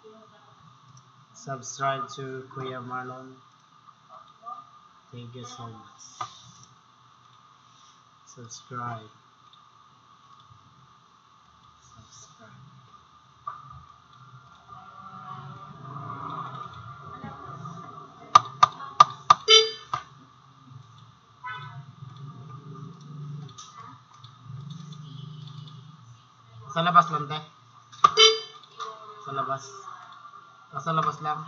Subscribe to Kuya Marlon. Thank you so much. Subscribe. Sa labas lang, te. Sa labas. Sa labas lang.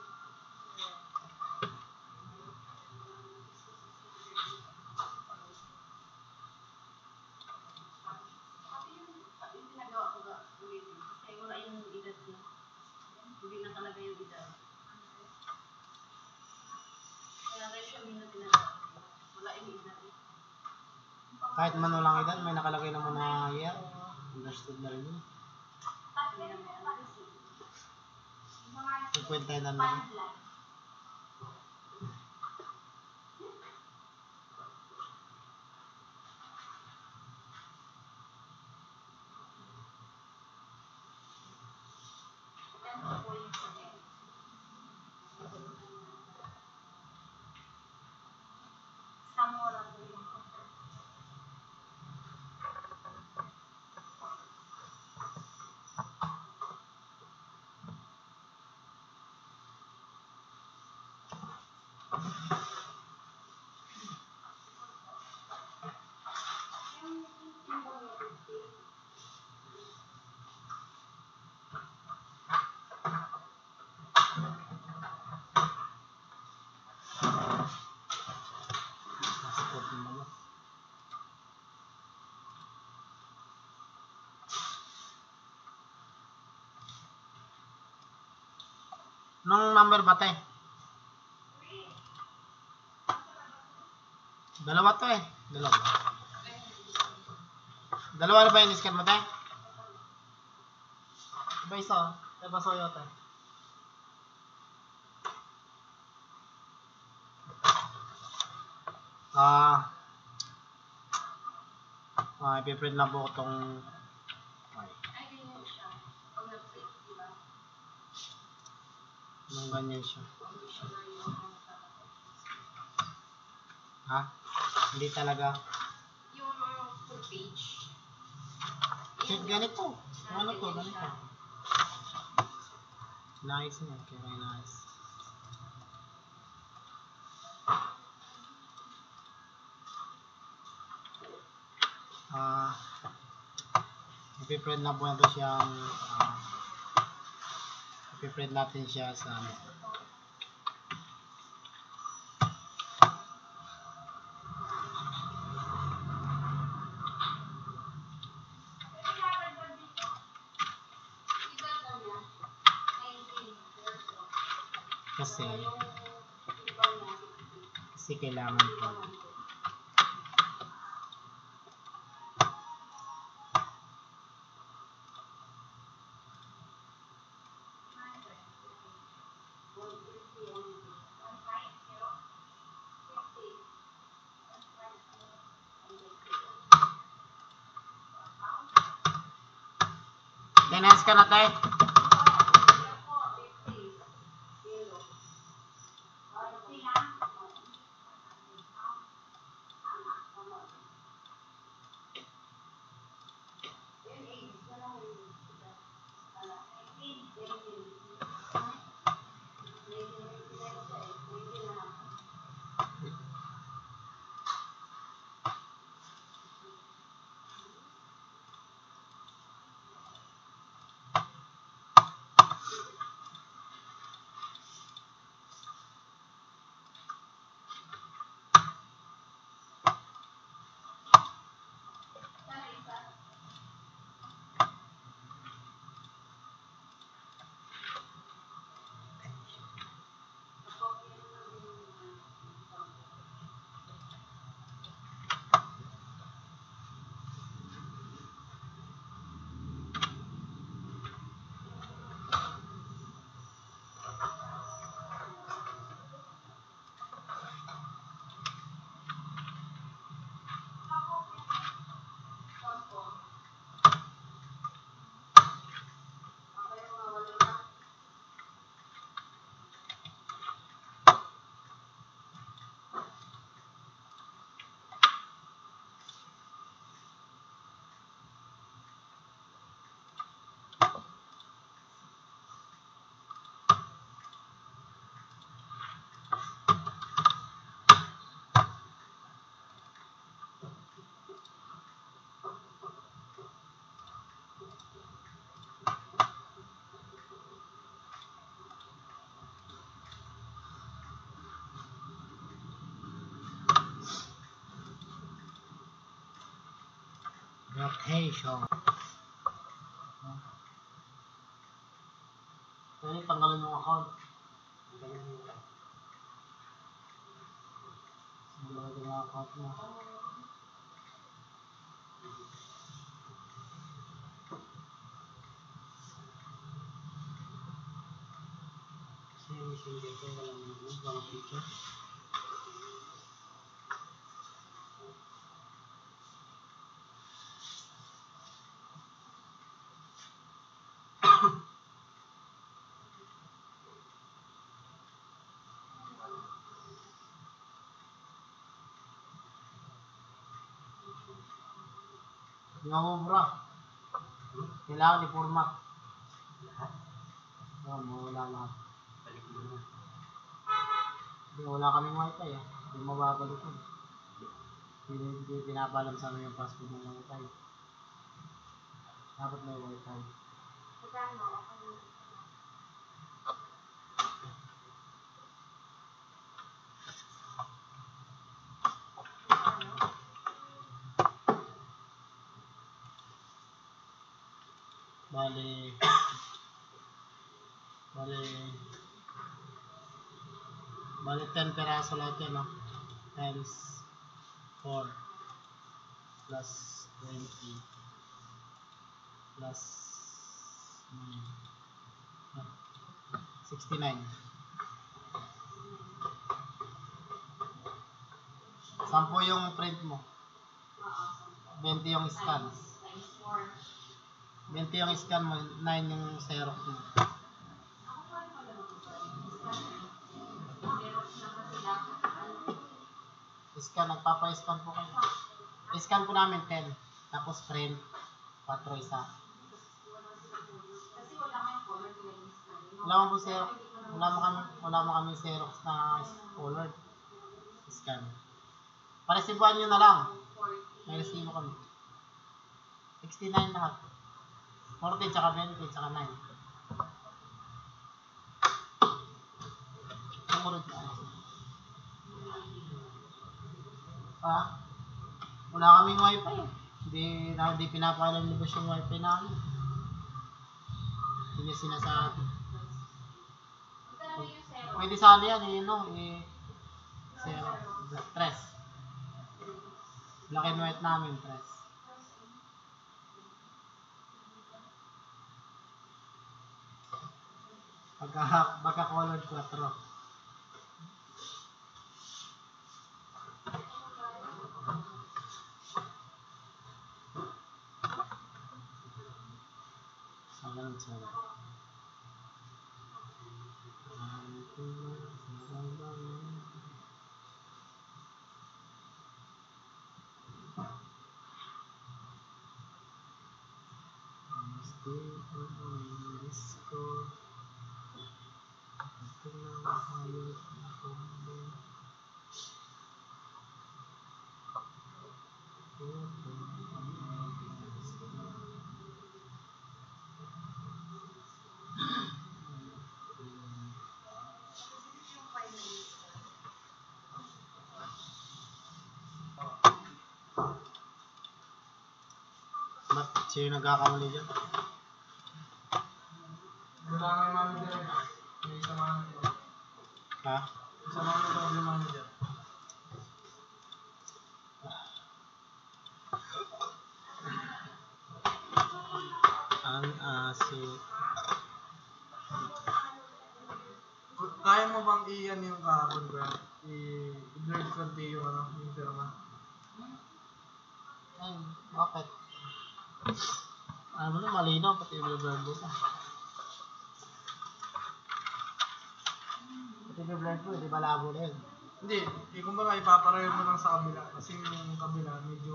Kahit man walang edad, may nakalagay naman na year. Understood na rin yun. 50 na lang. Nung number ba, te? Dalawa to eh. Dalawa. Dalawa na ba yung scan mo, te? Iba isa. Iba sa'yo, te. Ipiprint na po itong nung ganyan siya. Ha? Hindi talaga. Yung full page. Ganito. Ano to? Ganito. Nice yan. Okay, nice. Ipiprint na po natin siyang ipiprint natin siya sa kasi kailangan po. Dinex ka na, tayo. Rotation. Pwede tanggalin yung account. Tanggalin yung account mo. Machine dito, walang picture. Ngawubra. Kailangan i-format. Mawala lahat. Balik mo na. Hindi, wala kaming wifi eh. Hindi mababalik yun. Hindi pinapalam sa amin yung password ng wifi. Dapat may wifi. Bali 10 peraso lahat yan, no? Times 4 plus 20 plus 69. 10 yung print mo. 20 yung scan. 20 yung scan mo, 9 yung xerox mo. Scan, nagpapa-scan po kayo. Scan po namin 10. Tapos print, 4 isa. Wala mo po xerox. Wala mo kami xerox na forward. Scan. Paresibuhan nyo na lang. May resibo kami. 69 lahat. 40 tsaka 20 tsaka 9. Sumunod na. Wala kaming wifi eh. Hindi pinapaalam nilabas yung wifi namin. Hindi sinasabi. Pwede sana yan zero. Tres. Black and white namin, tres. Pagka-colored 4. Sino nagkakamali dyan? Wala nga naman dyan. May isa naman dyan. Ha? Isa naman problema naman dyan. Ang aso. Kaya mo bang iyan yung kahapon ko? I-blurred konti yung yung firma? Ay, bakit? Ano na, malinaw pati yung blurred mo na. Pati yung blurred mo, di ba labo na yun? Hindi, kumbaga ipapareho mo lang sa kabila. Kasi yung kabila, medyo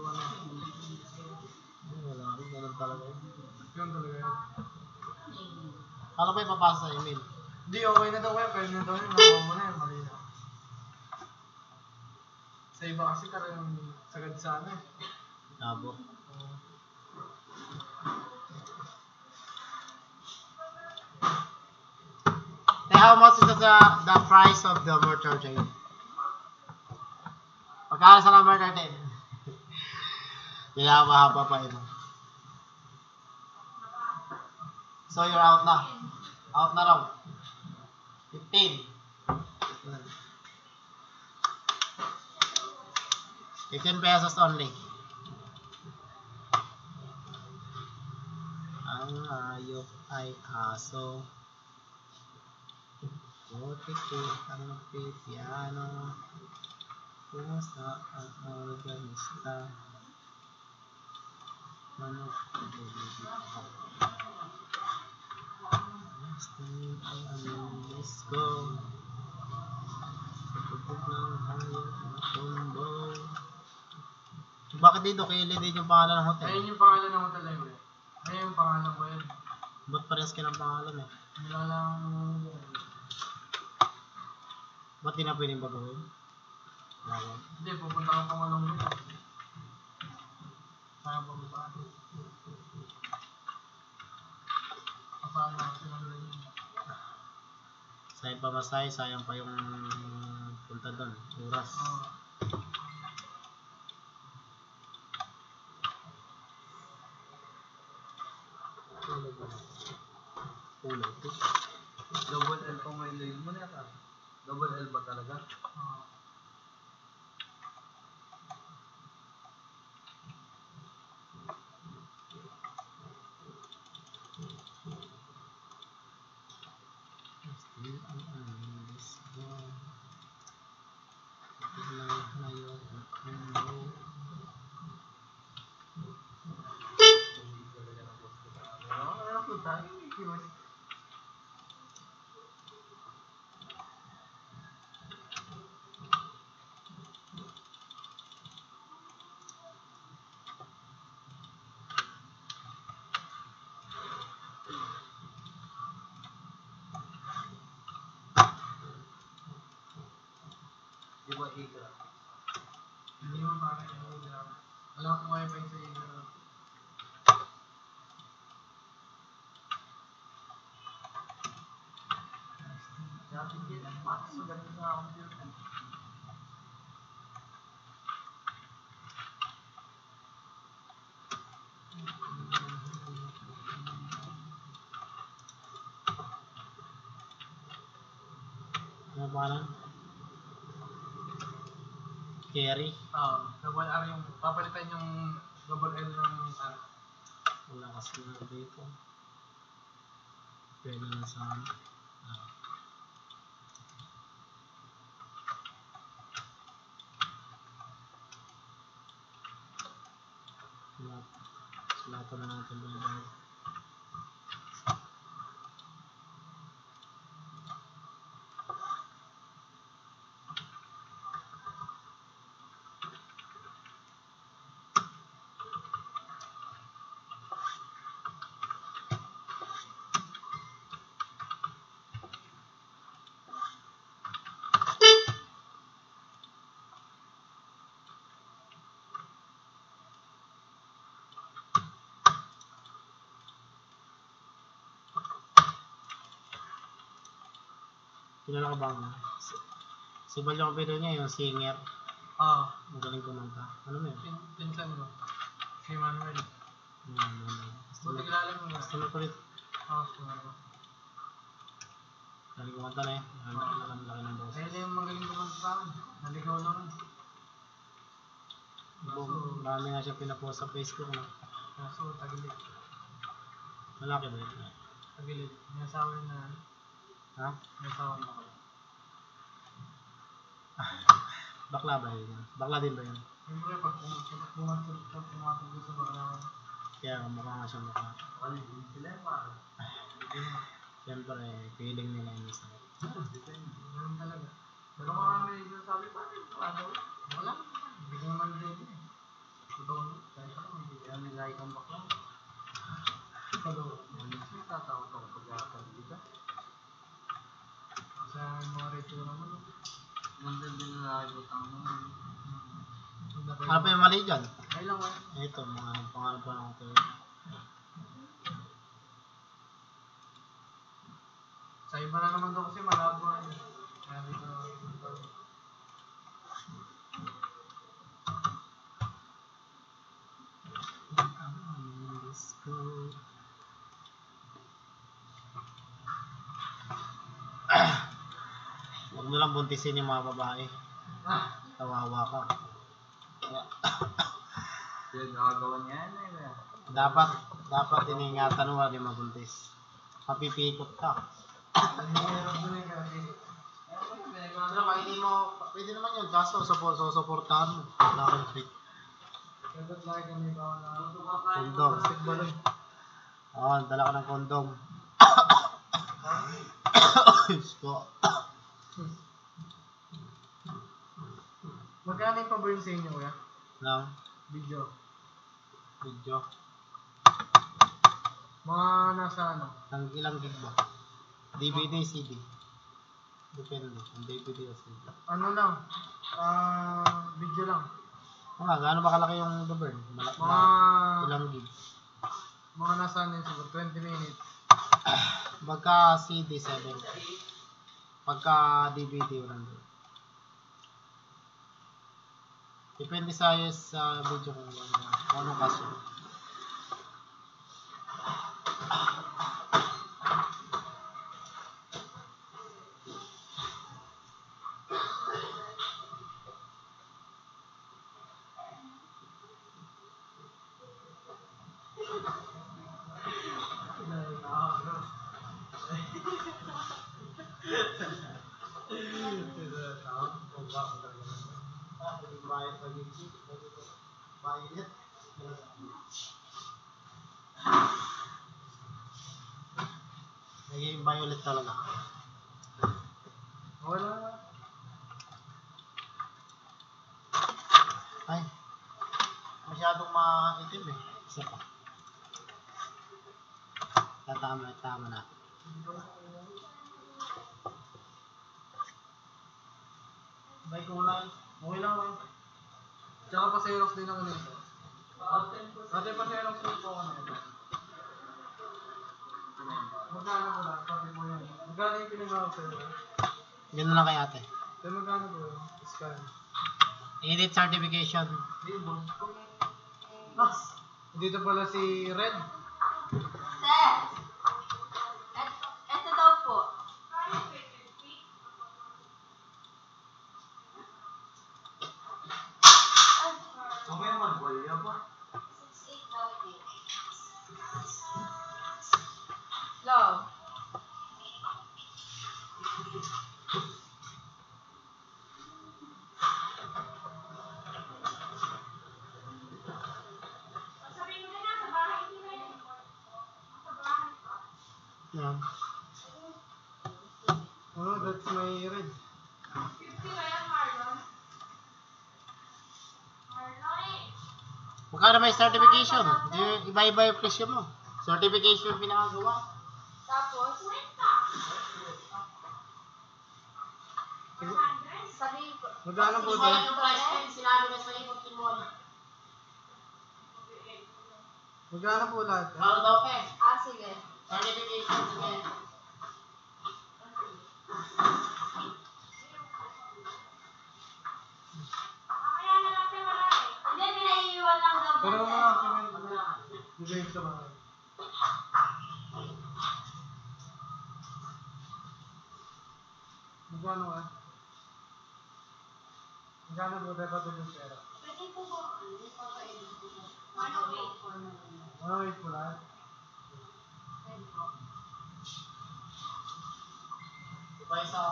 Wala rin, ganun talaga yun. yun talaga yun. Paano ba ipapasa sa email? Hindi, okay na daw kayo. Kaya na daw yun, nakuha mo na yun, malinaw. Sa iba kasi talagang sagad sa ano eh. Labo. How much is the price of the motor chain? Pagkala sa number natin. Kailangan mahaba pa yun. So you're out na. Out na raw. 15. 15 pesos only. Ang hayop ay aso. Putik ang piano. Pusa ang organista. Manok ang bumibitaw. Stay ay aming disco. Pagpupog ng hayop na combo. Bakit dito? Kilid din yung pangalan ng hotel. Ayun yung pangalan ng hotel eh. Ayun yung pangalan ko yun. Ba't parehas ka ng pangalan eh? Wala lang... Ba't di na pwedeng baguhin? Bago. Hindi, pupunta ka pa malong dito. Sayang pa ba? Kasama ka silang ganyan. Sayang pa masay, sayang pa yung punta doon. Oras. Oo. Kulay ito. Double L pa mo yung mo na ka. Double L ba talaga? Oo. Still ang aming disco. Pagpupog ng hayop na combo. Ano ko tayo? Di ba Igra? Hindi mo parang yung Igra. Wala akong wifi sa Igra. Dati din, mas maganda sa computer. Ano pangalan? Kerry. Oo. Double R yung... Papalitan yung double L ng R. Wala kasi na dito. Pwede na sa ano. Sulatan na natin doon. Kilala ka bang? Si Bal yung kapito niya, yung singer. Oo. Magaling kumanta. Ano mo yun? Pinsan mo. Si Manuel. Buti Customer kilala mo ba? ko rin. Oo, si Manuel. Magaling kumanta na eh. Alam laki ng boss. Ayun na yung magaling kumanta sa akin. Naligaw naman. Marami nga siya pinapost sa Facebook na. Kaso, tagilid. Malaki ba yun? Tagilid. May asawa yun na. Ha? May asawa na ako. Bakla ba yun? Bakla din ba yun? Siyempre, pag pumatulog sa bakla. Kaya mukha nga siya mukha. Alin sila yung parang. Siyempre, feeling nila yung isa. Ganun talaga. Pero marami yung sinasabi pa rin. Wala. Hindi ko naman din eh. Totoo. Kahit ako, hindi kaya nila ikang bakla. Totoo. May tatawa ka pag-akali ka. Sa mga rito naman. Nandun din na nakikutang naman. Ano pa yung mali dyan? Ay lang wala. Ito, mga pangalan pa ng hotel. Sa iba na naman daw kasi malabo na yun. Kaya dito. Ang aming disco. mo lang buntisin yung mga babae. Kawawa ka. Kaya, Yun, nakagawa niya yan eh. dapat iningatan mo hindi mabuntis. Mapipikot ka. Mahirap na yung kasi. Pero pwede naman yun, kaso susuportahan mo. Wala kang trick. Dapat lagi kami ba na Kondom. basketball. Oo, dala ka ng kondom. Diyos ko. Magkano yung pa-burn sa inyo kuya? Ng Video. video. Mga nasa ano? Ng ilang gig ba? DVD, CD. Depende. Ang DVD o CD. Ano lang? Video lang. Gaano ba kalaki yung The Burn? Mga Ilang gig? mga nasa ano yun siguro 20 minutes. Pagka CD, 7. Pagka DVD, 100. Depende sa video kung anong kaso. Naging violet talaga. Wala. Ay, masyadong maitim eh. Isa pa. Tama na. May kulay. Okay lang eh. Tsaka pa Xerox din ako nito. Ate pa Xerox din po ako nito. Magkano po lang? Sabi mo yan. Magkano yung pinagawa ko sa'yo? Ganun lang kay ate. Kaya magkano po yun? Scan. Edit certification. Dito pala si Red. Sir! Ito daw po. May magwalya ba? 6'8" daw po. Love. Sabihin mo na sa bahay nila eh. Sa bahay pa. Yan. Oh, that's my Red. 50 ba yan, Marlon? Marlon eh. Magkano may certification? Iba-iba yung presyo mo. Certification pinakagawa. Tapos, sabihin ko. Magkano po Wala ito? yung price tag, sinabi na sa ikot timon. Magkano po lahat? Ano daw pe? Sige. Certification, sige. Mamaya na lang tayo wala eh. Hindi, pinaiiwan lang daw. Pero mga bigay sa bahay. Magkano ka? Magkano po tayo pati yung pera? Pwede po ba? Ano wait? Ano wait po lahat? Sabay sa.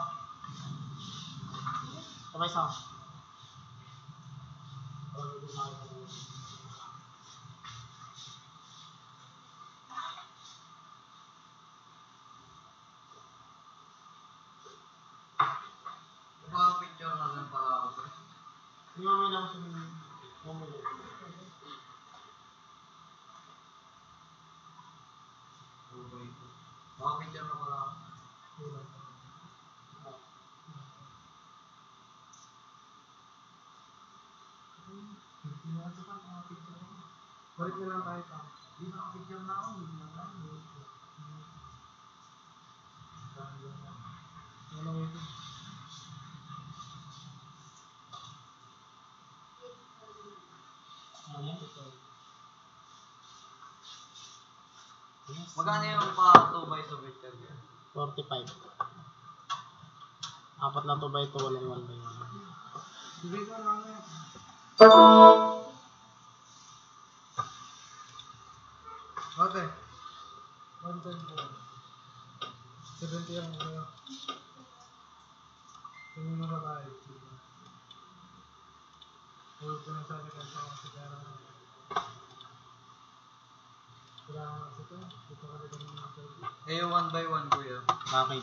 Sabay sa. Mga picture na lang pala ako. Hindi mo may lang sa mamuli. Mga picture na pala ako. Balik na lang tayo pa. Hindi na picture na ako. Hindi na tayo. Ano wait? Ano yan? Yes. Magkano yung pa 2 by sa picture niya? 45. Apat na 2 by 2, walang 1 by 1. Sige ko lang yan. Okay. 110 po. 70 lang kayo. Tingin mo ba tayo? Huwag ko na sabi ka sa mga sigara. Kailangan kasi ito. Dito ka rin ng mga pwede. Eh, 1 by 1, kuya. Bakit?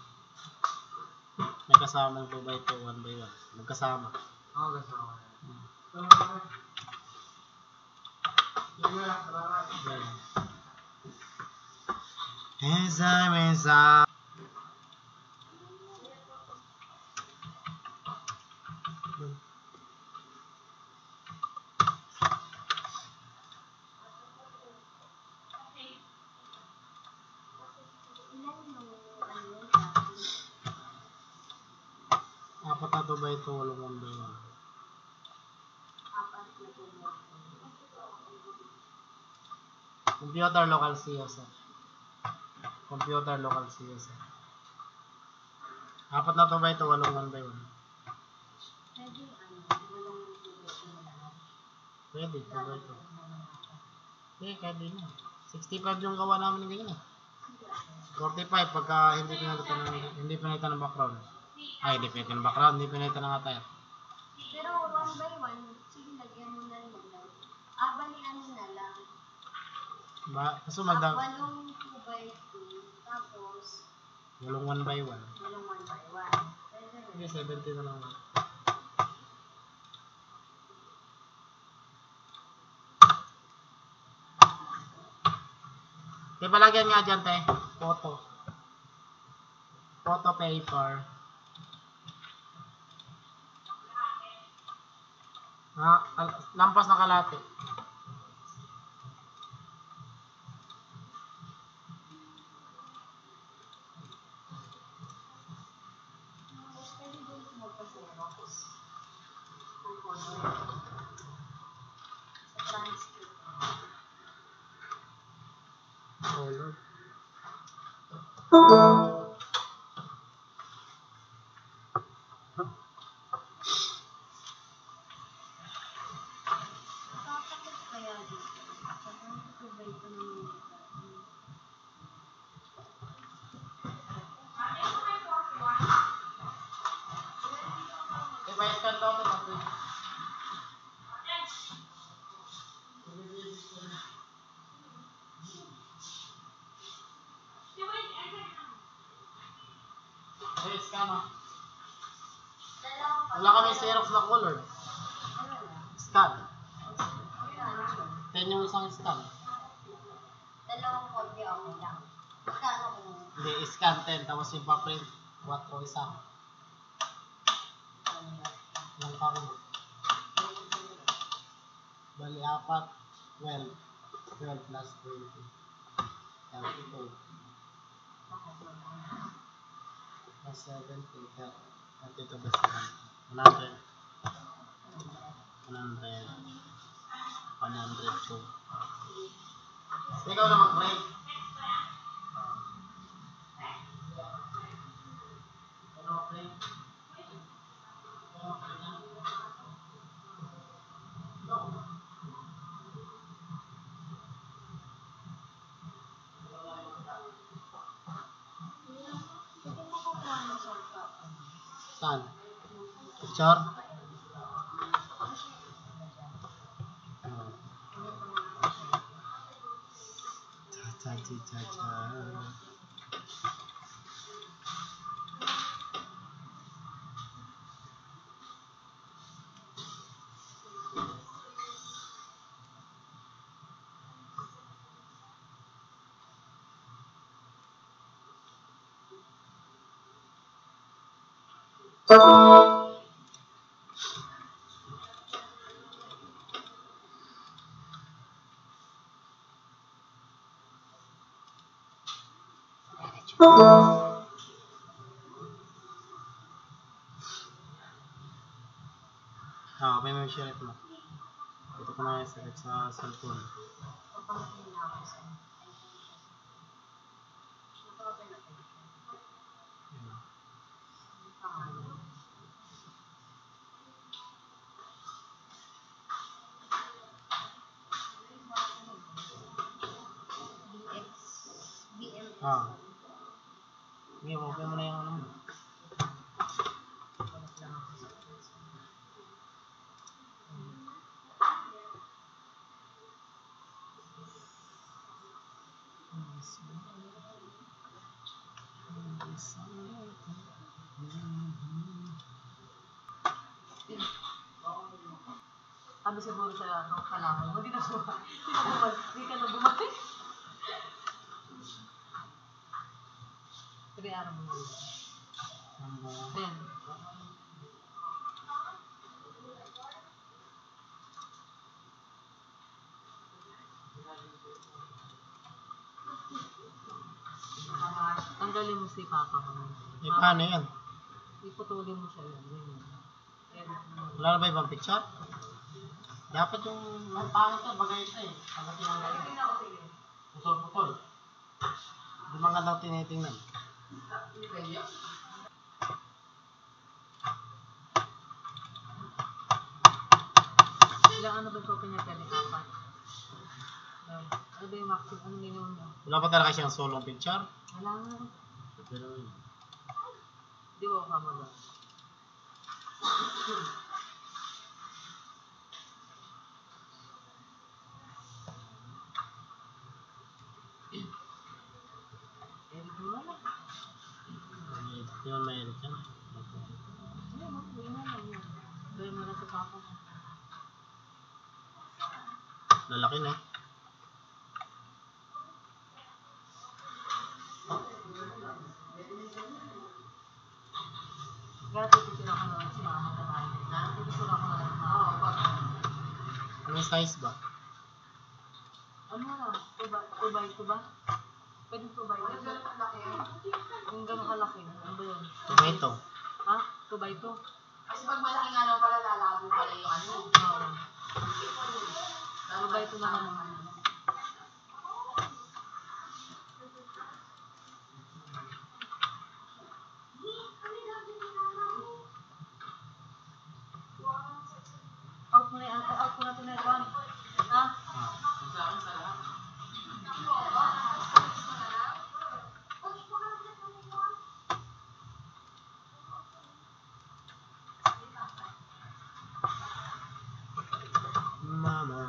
May kasama ng 2 by 2, 1 by 1. Magkasama. Oo, kasama. Salamat. Sige na, salamat. Yan. Mesa. Apat na 2 by 2, walang 1 by 1. Computer local CSR. Computer local CSR. Apat na 2 by 2, walang 1 by 1. Pwede, 2 by 2. Okay, kahit din na. 65 yung gawa namin ng ganyan eh. 45 pagka hindi pinalitan ng background. Ay, hindi pinalitan ng background, hindi pinalitan ng attire. Pero 1 by 1, sige, lagyan mo na rin lang. Balian mo na lang. Kaso Walong 2 by 2, tapos walong 1 by 1. walong 1 by 1. Pwede rin. Okay, 70 na lang. Okay, palagyan nga dyan, te. Photo. Photo paper. Lampas na kalate. Pwede din magpa-xerox ng color. Sa transcript. Color. Nakakapit kaya dito. Sa 2 by 2 naman. Okay, bayas ka daw ito. Bayas ka na. Wala kami Xerox na color. Scan. 10 yung isang scan. Dalawang copy ako lang. Kano kung Hindi, scan 10. Tapos yung pa-print, 4 isa. Ilang pa rin. Bali, 4. 12. 12 plus 20. 32. Plus 70. 32 plus 7. 100. 100. 102. Ikaw na mag-break. Ano mag-break? pwede mo kukuha ng shortcut. Saan? Picture? Cha. Okay, may share ito mo. Ito ko na select sa cellphone. Papangkin na ako sa Nakapin na picture. Yun. Pangalan. Ah. Sige, okay mo na yung ano mo. Sabi siguro sa kalaban, hindi ka na bumalik. 3 araw mo na. Ayan. Tanggalin mo si Papa ko. Eh, paano yan? Iputulin mo siya yan. Edit mo. Wala na ba ibang picture? Dapat yung ang pangit ka, bagay ito eh. Pagka tinanggal ito. Putol-putol. Di magandang tinitingnan. Ilang ano ba ito pinagkali? 4? Ano ba yung maximum? Ano minimum mo? Wala pa talaga siyang solong picture? Wala nga. Pero yun. Di ba ka ba? Edit mo na lang. Di man may edit yan. Ayun, okay na lang yun. Gawin mo na sa Papa mo. Lalaki na. Kaya titigil ako na si Mama na tayo. Titigil ako na lang. Anong size ba? Ano na? 2x2 ba? Pwede 2x2. Yung gano'ng kalaki. Ano ba yun? Tomato. Ha? 2x2? Kasi pag malaki nga naman pala, lalabo pala yung ano. Oo. 2x2 naman naman. Out mo na yan. Out mo na ito na ito. Ha? Mama.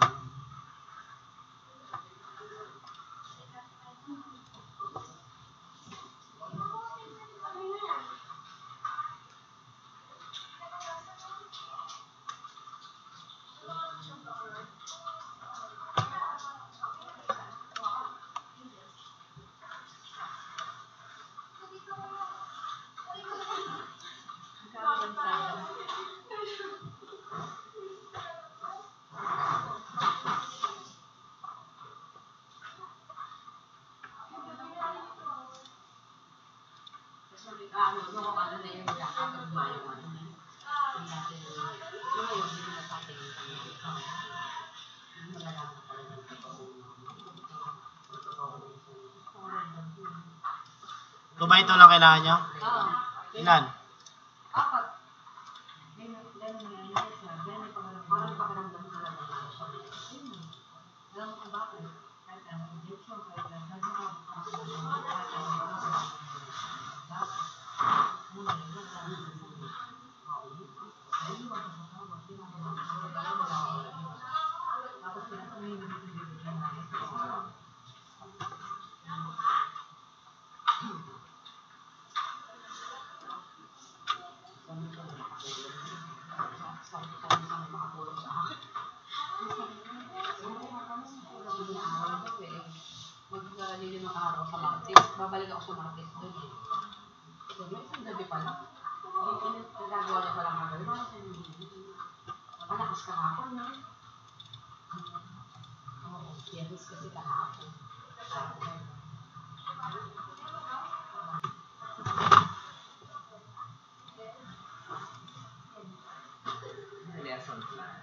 Ano na yun, nakakapag mayo. Yung natin, yung ngayon, hindi na sa atin. Malalaman ko pala ng Tomato lang kailangan nyo? Oo. Ilan? 4. Ganun na yan. Ganun pa nga. Parang pakiramdam ko lang. Alam mo kung bakit? Kahit ang injection, kahit ang tapos pinatuloy na maglililimang araw sa market. Babalik ako sa market doon eh. Sabi, isang gabi pala. Nagagawa niya palang kagabi. Malakas kahapon, no? Oo, Pieris kasi kahapon. Lesson plan.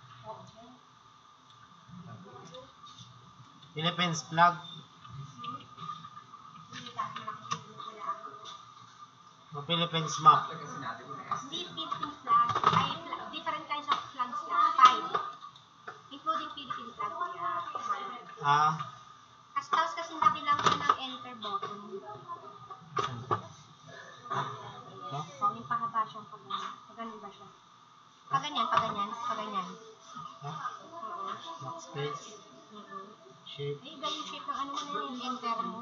Philippines flag. O Philippines map. Kasi natin yung Hindi Philippine flag, ay different kinds of flags lang, 5. Including Philippine flag, yeah. Ah, Tapos kasi nabilang ko ng enter button. Ito? So, yung pahaba siyang pag-ganyan. Pag-ganyan ba siya? Pag-ganyan, pag-ganyan, pag-ganyan. Ha? Oo. Backspace. Oo. Shape. Eh, iba yung shape ng ano mo na yung enter mo.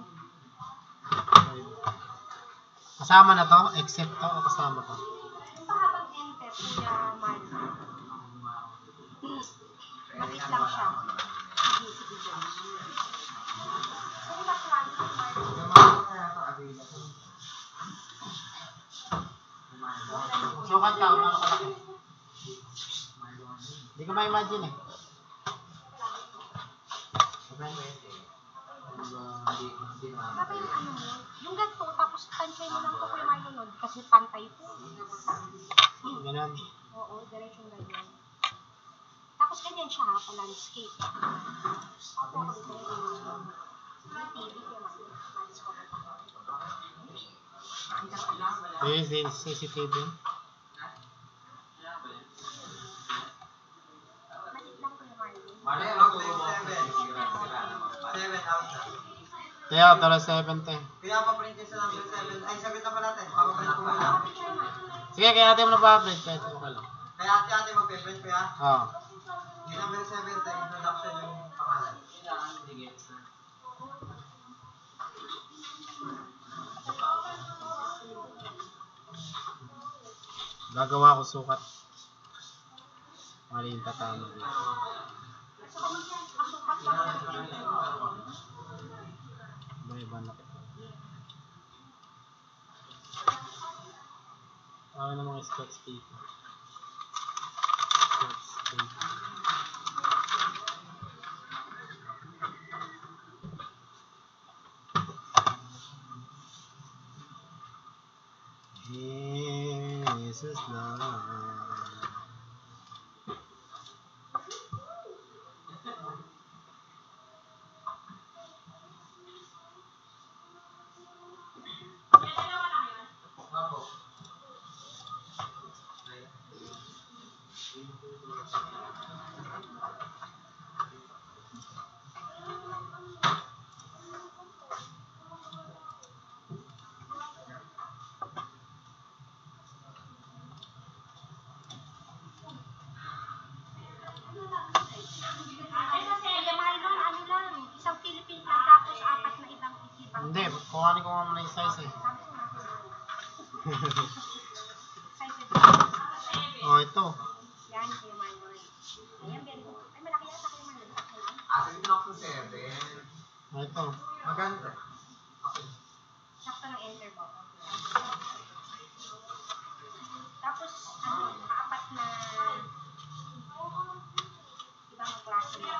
Kasama na to? Except to o kasama to? Yung pahabang enter, Kuya Marlo. Maliit lang siya. Sige, dyan. Kung ba klase, Marlo? Sukat ka, mga kalaki. Hindi ko ma-imagine eh. Baka yung ano mo, yung ganito, tapos tansay mo lang to Kuya Marlo nun, kasi pantay po. Ganun. Oo, diretsong ganyan. Tapos ganyan siya ha, pa-landscape. Opo, ako dito yung TV, Kuya Marlo. Ma-discover pa. This is CCTV. Maliit lang Kuya Marlo. Kaya, tala 70. Pinapaprint niya sa number 7. Ay, 7 na pa natin. Papaprint ko muna. Sige, kaya natin mo na pa-print. Kahit okay lang. Kaya ate magpe-print ko ya. Oo. Yung number 7, introduction yung pangalan. Gagawa ko sukat. Mali yung tatama dito. Iba na kita. Ano na mga spots dito? Spots dito. Jesus love. Kuya Marlo, ano lang, isang Philippine lang, tapos 4 na ibang isipan. Hindi, kuhanin ko nga muna yung size eh. Sabi ko nga Kuya Marlo. Size Oh, ito. yan, Kuya Marlo. Ayan, very good. Ay, malaki yata Kuya Marlo. Malaki lang. Sabi ko sa 7. Oh, ito. Maganda. Sakto ng enter button. Tapos, ano, 4 na ibang klase na.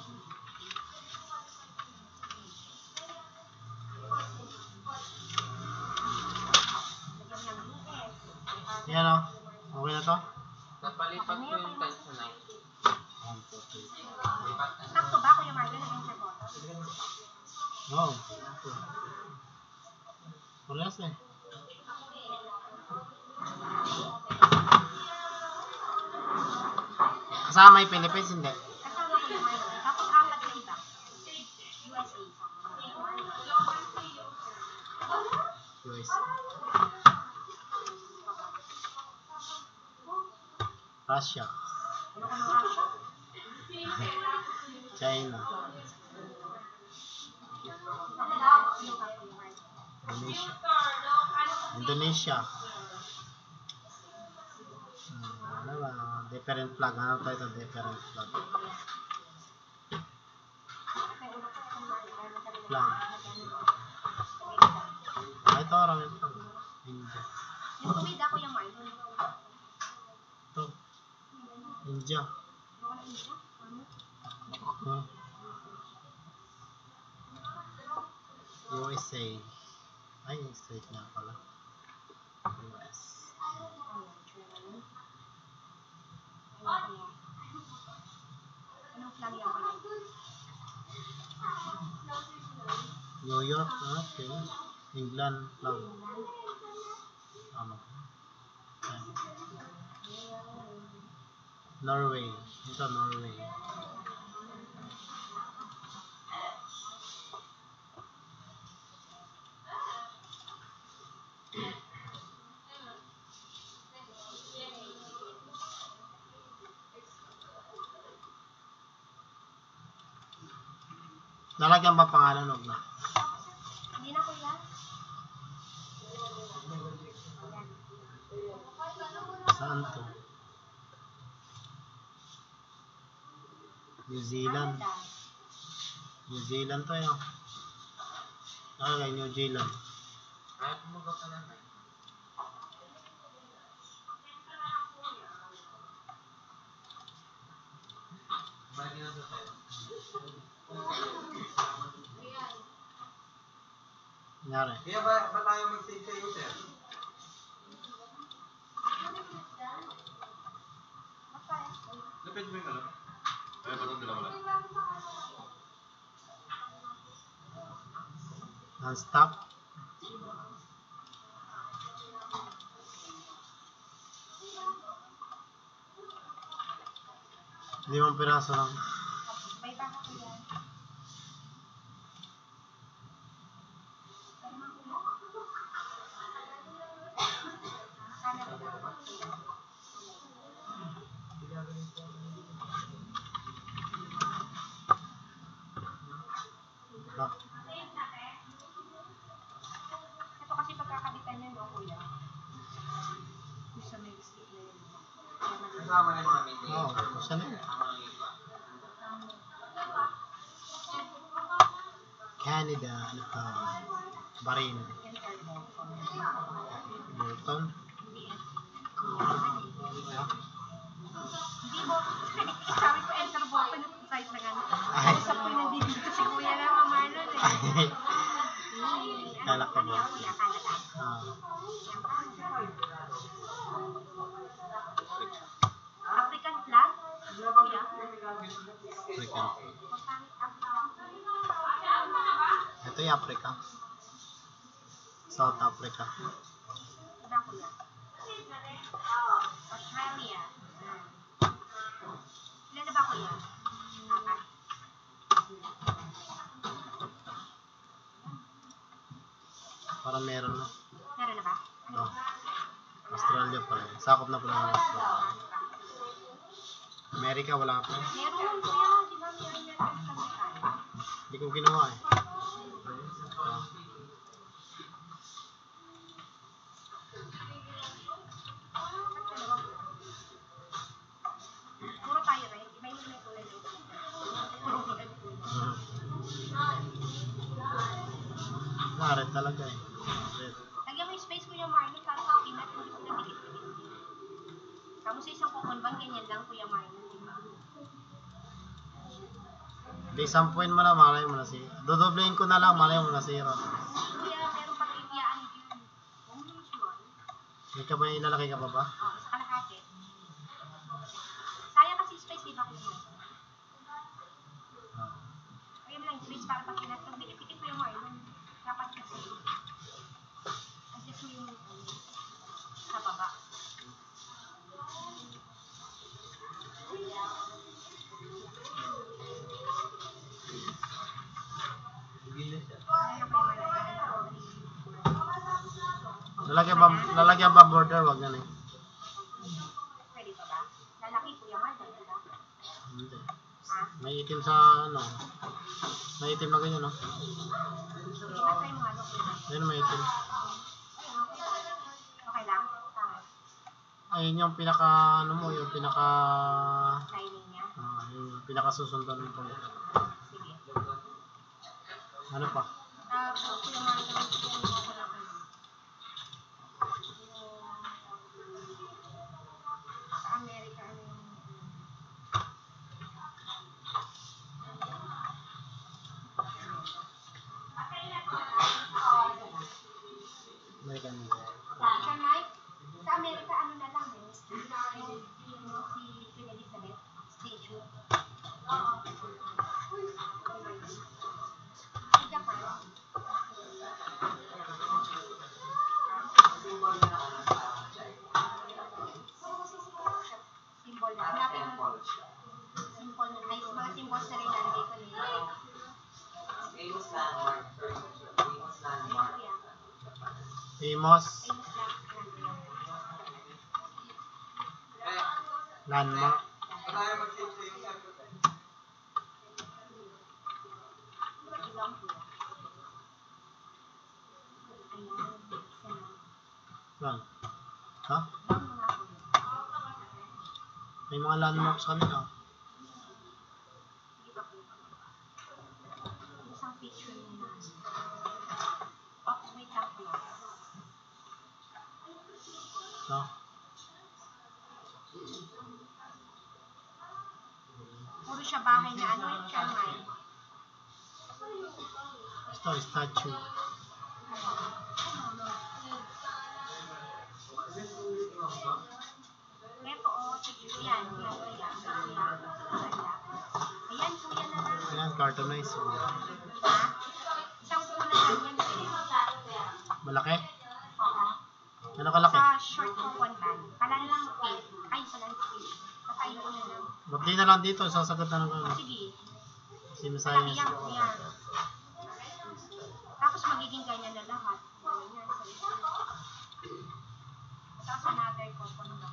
Lagyan ng US. Yan o. Okay na to? Napalipat ko yung 10 sa 9. 1, 2, 3. Sakto ba, Kuya Marlo, ng enter button? Oh. Parehas eh. Kasama yung Philippines, hindi. Kasama Kuya Marlo. Tapos 4 na iba. USA. US. Russia. Ano ka ng Russia? China. Ano ka, Kuya Marlo? Indonesia. Indonesia. Ano ba? Different flag. Ano tayo ito? Different flag. May ulo ko kung meron kami ng Flag. Ah, ito. Maraming flag. India. yung tumida ko yung Marlo. Ito. India. Ano ka ng India? Ano? Huh? USA. Ay, straight na pala. US. Anong flag yan kayo? New York. Okay. England flag. Ano? Ayan. Norway. Ito, Norway. Lalagyan ba pangalan, huwag na? Hindi na kuya. Saan to? New Zealand. Canada. New Zealand to yun. Lalagay New Zealand. Kaya pumaga ka lang eh. Balik na sa tayo. Nangyari. Kaya ba tayo mag-save sa iyo, sir? Lapit mo yung ano? Kaya ba itong dalawa lang? Non-stop. Limang piraso lang. May baka kuya. Ah, Ito kasi pagkakabitan niya, no, kuya? Gusto may stick na yun. Kaya mali- Kasama na yung mga meeting. Oo, gusto na yun. Canada, ano pa? Bahrain. Bolton. Hindi mo. Sabi ko, enter button yung site na gano'n. Ay. Isa po yung nandito si kuya na mamano eh. Kala ko ba? Kuya, Canada. Ah, African flag? Kuya? African. Ito yung Africa. South Africa. Iba kuya. Australia. Ilan na ba kuya? Apat. Parang meron na. Meron na ba? Oh. Australia pa rin. Sakop na pala ng Australia. America, wala pa. Meron kuya. Di ba meron sa Amerikano? Hindi ko ginawa eh. Ah. Puro tayo rin. Iba yung may kulay rin. Puro red. Red talaga eh. Red. Lagyan mo yung space kuya Marlon para sa pinat hindi ko nabigit-bigit. Kamu sa isang kukunban, ganyan lang kuya Marlon. Di, sampuin mo na, malay mo na si. Dodoblein ko na lang, malay mo na zero. Kuya, meron pa titiyaan yun. Unusual. May ka ba yung ilalaki ka pa ba? Oo, sa kalahati. Sayang kasi space, di ba kuya? Ah. Ayun lang, space para pag pinatog. Pikit ko yung Marlon. Dapat kasi. Adjust mo yung sa baba. Hindi na siya. Ayun ako yung malagyan. Lalagyan ba border? Wag na eh. Pwede pa ba? Lalaki kuya Marlon, di ba? Hindi. Ha? May itim sa ano. May itim na ganyan, no? Hindi ba tayo mga ano kuya? Ayun, may itim. Okay lang? Tama. Ayun yung pinaka, ano mo, yung pinaka, Lining niya? yung pinaka susundan mo po. Sige. Ano pa? Kuya Marlon, yung ako lang ano. Sa Amerika, ano yung... American. Sir Mike, sa Amerika, ano na lang eh. Yung si Queen Elizabeth statue. Sa Japan, symbol na. Hanapin mo. Symbol na. Ay, mga symbols na rin nalagay ko nila. Famous landmark. Famous landmark. Kuya. Famous Famous lang. landmark. Ba tayo mag-save sa iyo, sir? Ayan. Isa na. Lang. Ha? Down mo na ako. May mga landmarks kanila. Sige pa po. Isang picture mo na. Oh, wait lang po. No? Puro siya bahay na ano yung Chiang Ito, statue. Ito, oh, yan. Ayan, kuya na lang. Ayan, cartoonize. Ha? Isang kulang lang yan. Malaki? Oo. Ano kalaki? Sa short coupon bag. Palandscape. Ay, palandscape. Papain ko na lang. Ba't di na lang dito? Sasagot na lang ako. Sige. Sinusayan Malaki niya. yan, kuya. Tapos magiging ganyan na lahat. Ganyan. Tapos another coupon bag.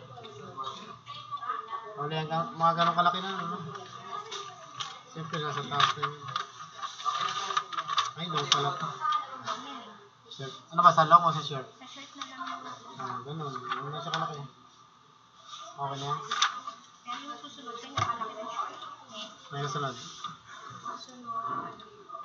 Wala yan, mga ganong kalaki na. Ano? Siyempre, nasa taas na yun. Ay, long pala to. Ganyan eh. Shirt. Ano ba, sa long o sa shirt? Sa shirt na lang. Ganun. Ano na siya kalaki? Okay na yan? Pero yung susunod, ganyan kalaki ng short. May nasunod. Susunod.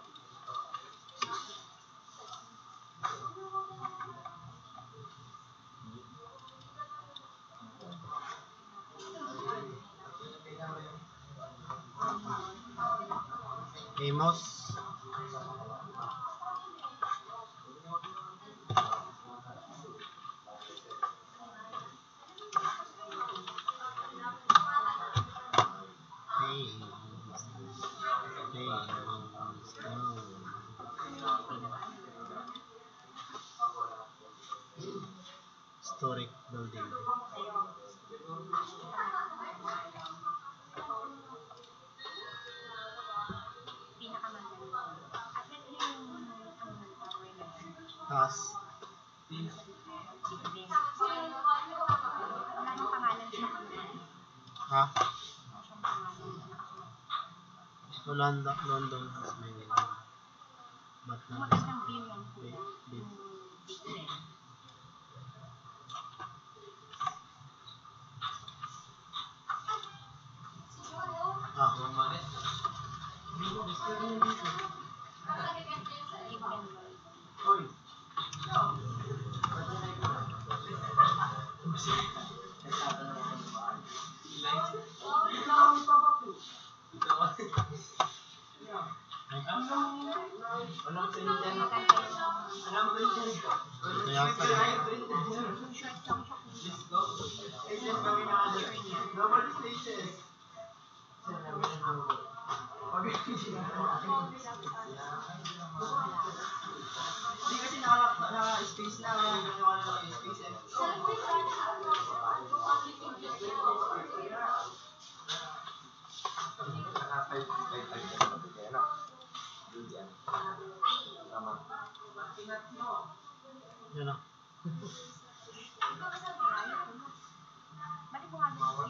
Amos. Historic building. Pinakamaganda. At ito yung power na. Taas. Wala nang pangalan siya. Ha? Wala siyang pangalan. London has many. But not Magandang view yan po. big. Yung Big Ben. Ah, Big Ben. Maganda yung ito yata yun. short lang siya. Picture niya. Hindi kasi naka-space na. Naka-space and... Yun na. Balik ko nga yung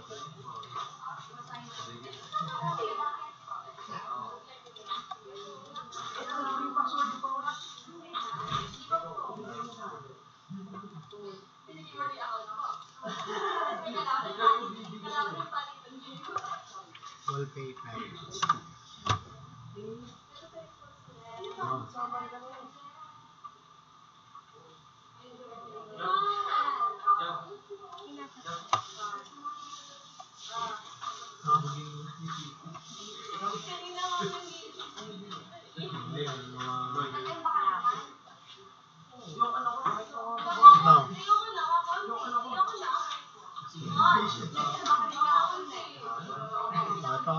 Wallpaper. Oh. Hindi, ito.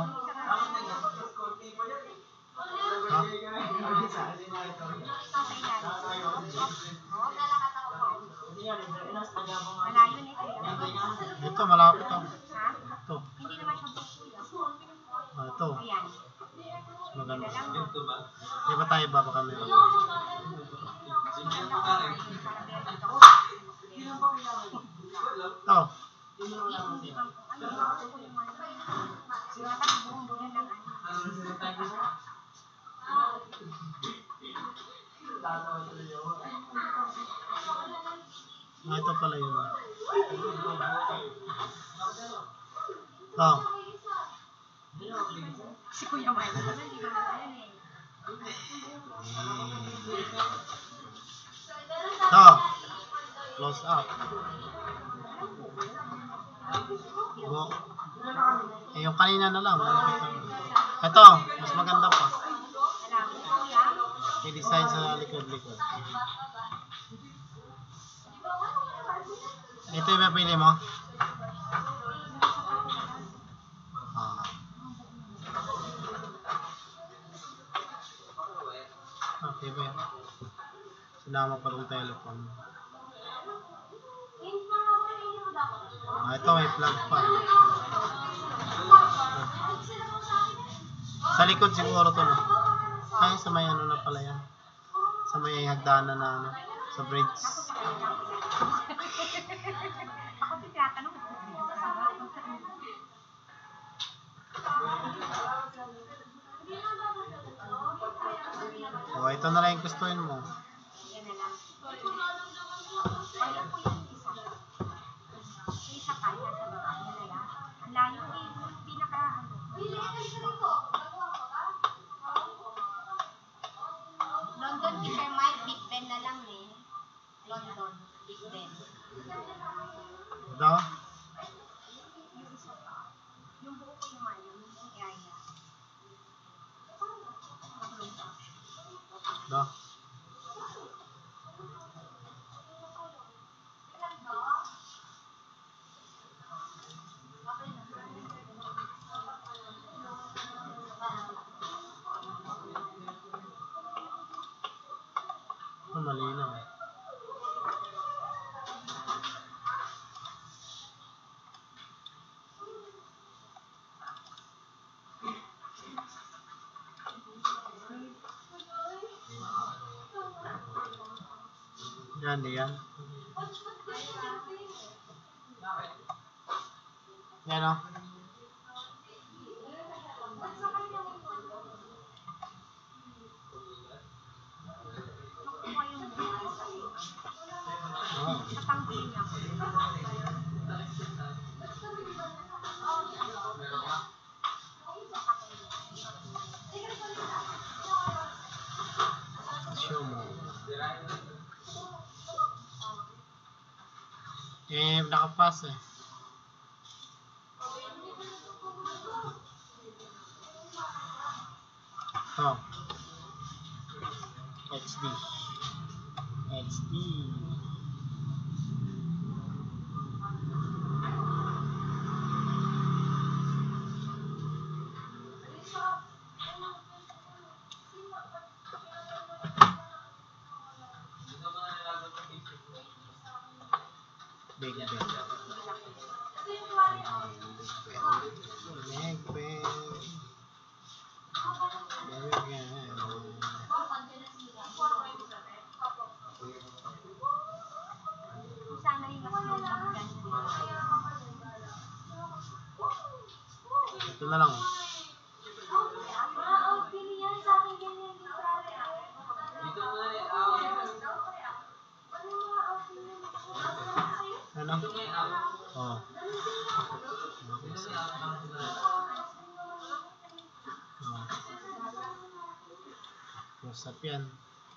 Ha? malayo na ito. Ito, malapit to. Ha? Ito. Hindi naman siya bukuya. Ah, ito. Ayan. Mas maganda. Lang. Di ba tayo ba kami? Maganda ko para meron ako. Ito. Iisipan ko, ano, gusto ko yung ano. Dapat buong bulan ng ano. Ito pala yun. Oh. Si Kuya Milo naman, di ba na yan eh. Oh. Close up. Oh. Eh, yung kanina na lang. Ito, mas maganda pa. Alam mo, Kuya? May design sa likod-likod. Ito yung mapili mo? Ah. Okay ba yan? Sinama pa tong telephone. Ito may plug pa. Sa likod siguro to na. Ay, sa may ano na pala yan. Sa may hagdanan na ano. Sa bridge. Ako tinatanong ko. O, ito na lang yung gustuin mo. Yan na lang. Ayun po yung isa. Yung isa pa, nasa baba. Yan na lang. Ang layo eh. Yung pinaka ano. London Peter Mike, Big Ben na lang eh. London, Big Ben. Ito? Yung isa pa. Yung buo ko yung ano, yung buong area. Ito? Ito malinaw eh. Yan, yan. Yan o. Nakuha yung buo kasi. Oh. Natanggol niya ako. Show mo. Eh, nakapas eh. Ito. HD. HD. Big Ben. Big Ben. Big Ben. Kung sana yung mas maganda. Ito na lang. Ano? Oh. Oh. Close up yan.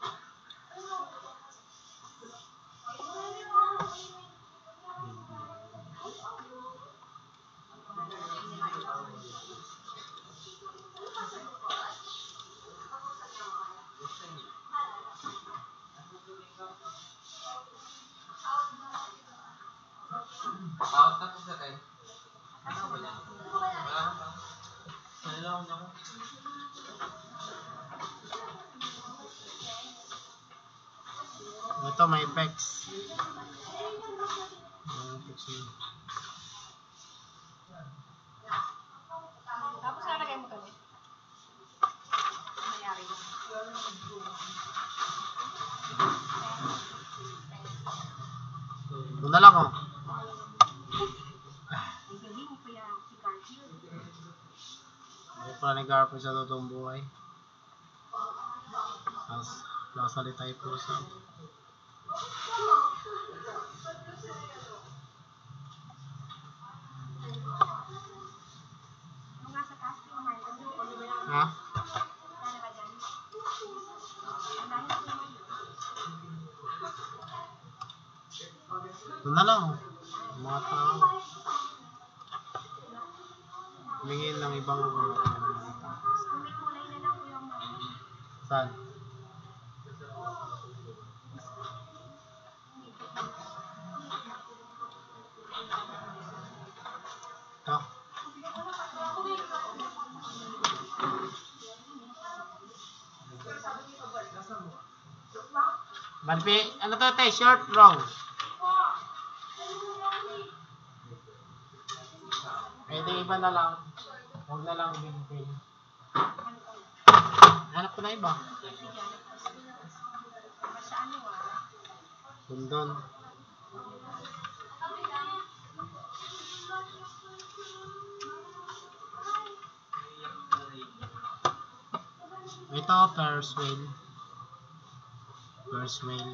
Bakit na po sa kayo? Ano ba yan? Wala na pa. Nalilaw na ako. Ito may effects. May effects yun. Tapos nalagay mo kami. Nangyari yun. Ito na lang oh. Ay, galing ko yan si Garfield. Ay pala ni Garfield sa totoong buhay. Nakasalita yung puso. Doon na lang. Mga tao. Tumingin ng ibang Kung may kulay na lang po yung mga. saan? Ito. Balpi, ano to te? Short, long? Pwede iba na lang. Huwag na lang big. Hanap ko na iba. Sa ano Sundon. Ito, Ferris wheel. Ferris wheel.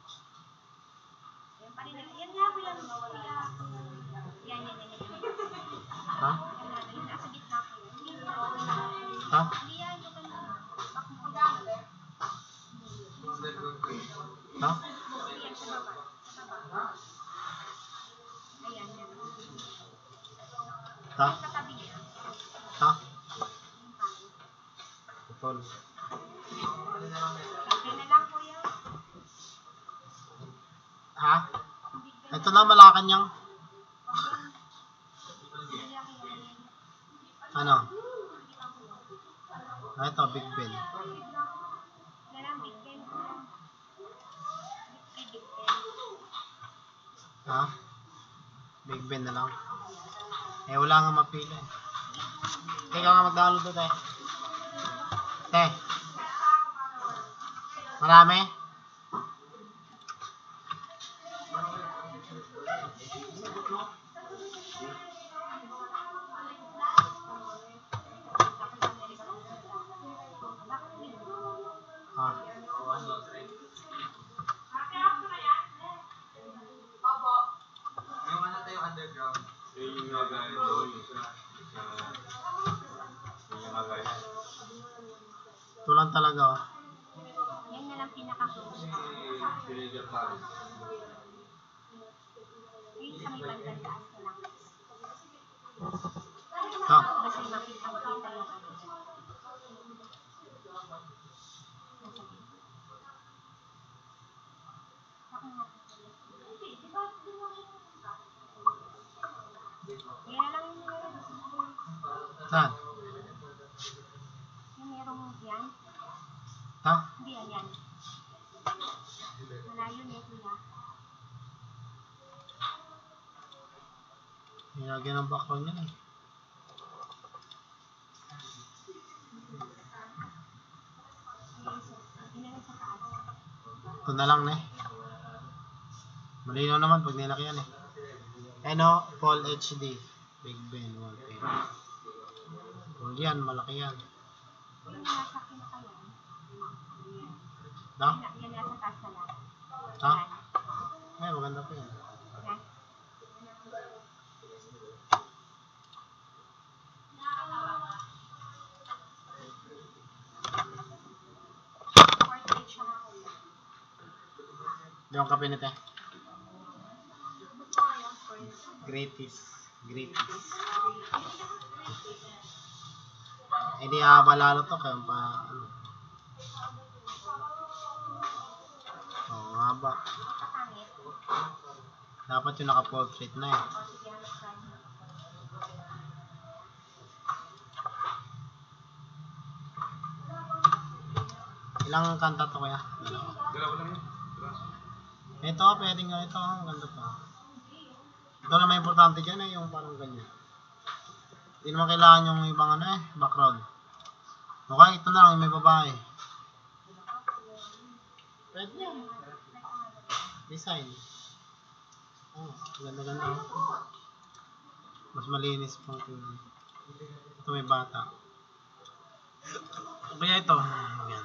Yan pa rin. Yan nga po yan. Yan. Ha? Yan nasa gitna po yan. Ha? Hindi yan. Ito ka na. Bak mo pag-ano. Ha? Yan sa baba. Sa baba. Ayan. Yan. Ha? Katabi niya. Ha? Putol. Siyempre na lang po yan. Ha? Ito na, Malacanang. Ano? Ito, Big Ben. Big Ben. Ha? Big Ben na lang. Eh, wala nga mapili. Teka nga mag-download to, te. Te. Marami? Ha? Yung ano tayo underground. Ito lang talaga, oh. Yan na lang pinaka-close. Ayun sa may bandang taas na lang. Ito. Kasi makita-kita yung ano dyan. Yan na lang yung meron. Saan? Yung merong yan. Ha? Hindi yan. Malayo na kuya. Nilagyan ng background yan, eh. Yun na lang sa taas. Ito na lang, eh. Malinaw naman pag nilaki yan, eh. Ano? Full HD. Big Ben wallpaper. Full yan, malaki yan. Yung nasa kinakayan. No? Yan nasa taas na lang. Ha? Yan. Eh, maganda po yan. Yan. Portrait siya na kuya. Yung kape nito, eh. Gusto ko yung first. Greatest. Eh di lalo to kaya pa ano. Oh, nga ba? Kapangit. Dapat yung naka-portrait na, eh. O sige, hanap ka. Ilang kanta to kaya? Dalawa. Ito, pwedeng nga ito. Ang ganda pa. Ito na may importante dyan, eh. Yung parang ganyan. Hindi naman kailangan yung ibang ano, eh. Background. Okay, ito na lang. Yung may babae. Pwede yan. Design. Oh, ganda-ganda. Mas malinis pang tingnan. Ito may bata. Kaya ito. Ayan.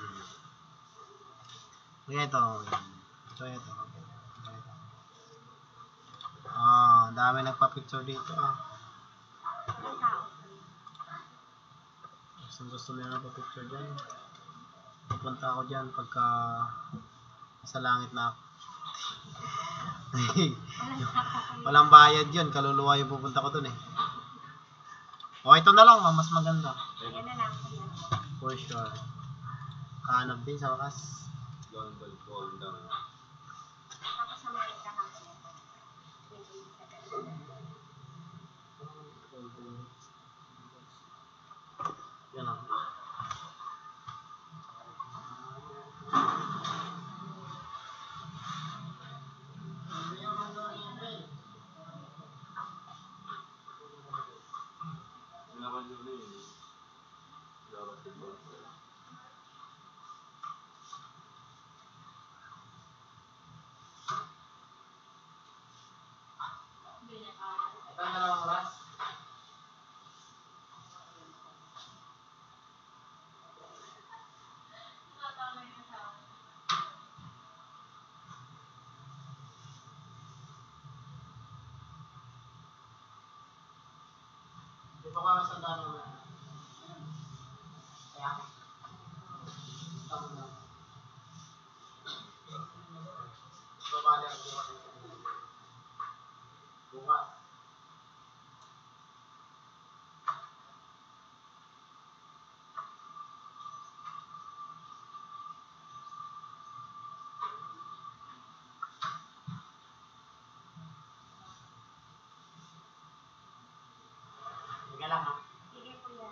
Kaya ito. Ayan. Ito. Ah, dami nagpa-picture dito, ah. Ang tao. Gusto nila nagpa-picture dyan. Pupunta ako dyan pagka sa langit na ako. Walang tao kuya. Walang bayad yun. Kaluluwa yung pupunta ko dun eh. O, ito na lang, mas maganda. Yan na lang kuya. For sure. Kahanap din sa wakas. London, Golden. Tapos Amerika na kuya. 27. Yan lang. Sinaman yun eh. Dapat yung basta. Ito na lang oras. Di ba ka nasa dano na? Kaya? Tama na. Babali ang buwan. Bukas. Teka lang ha. Sige kuya.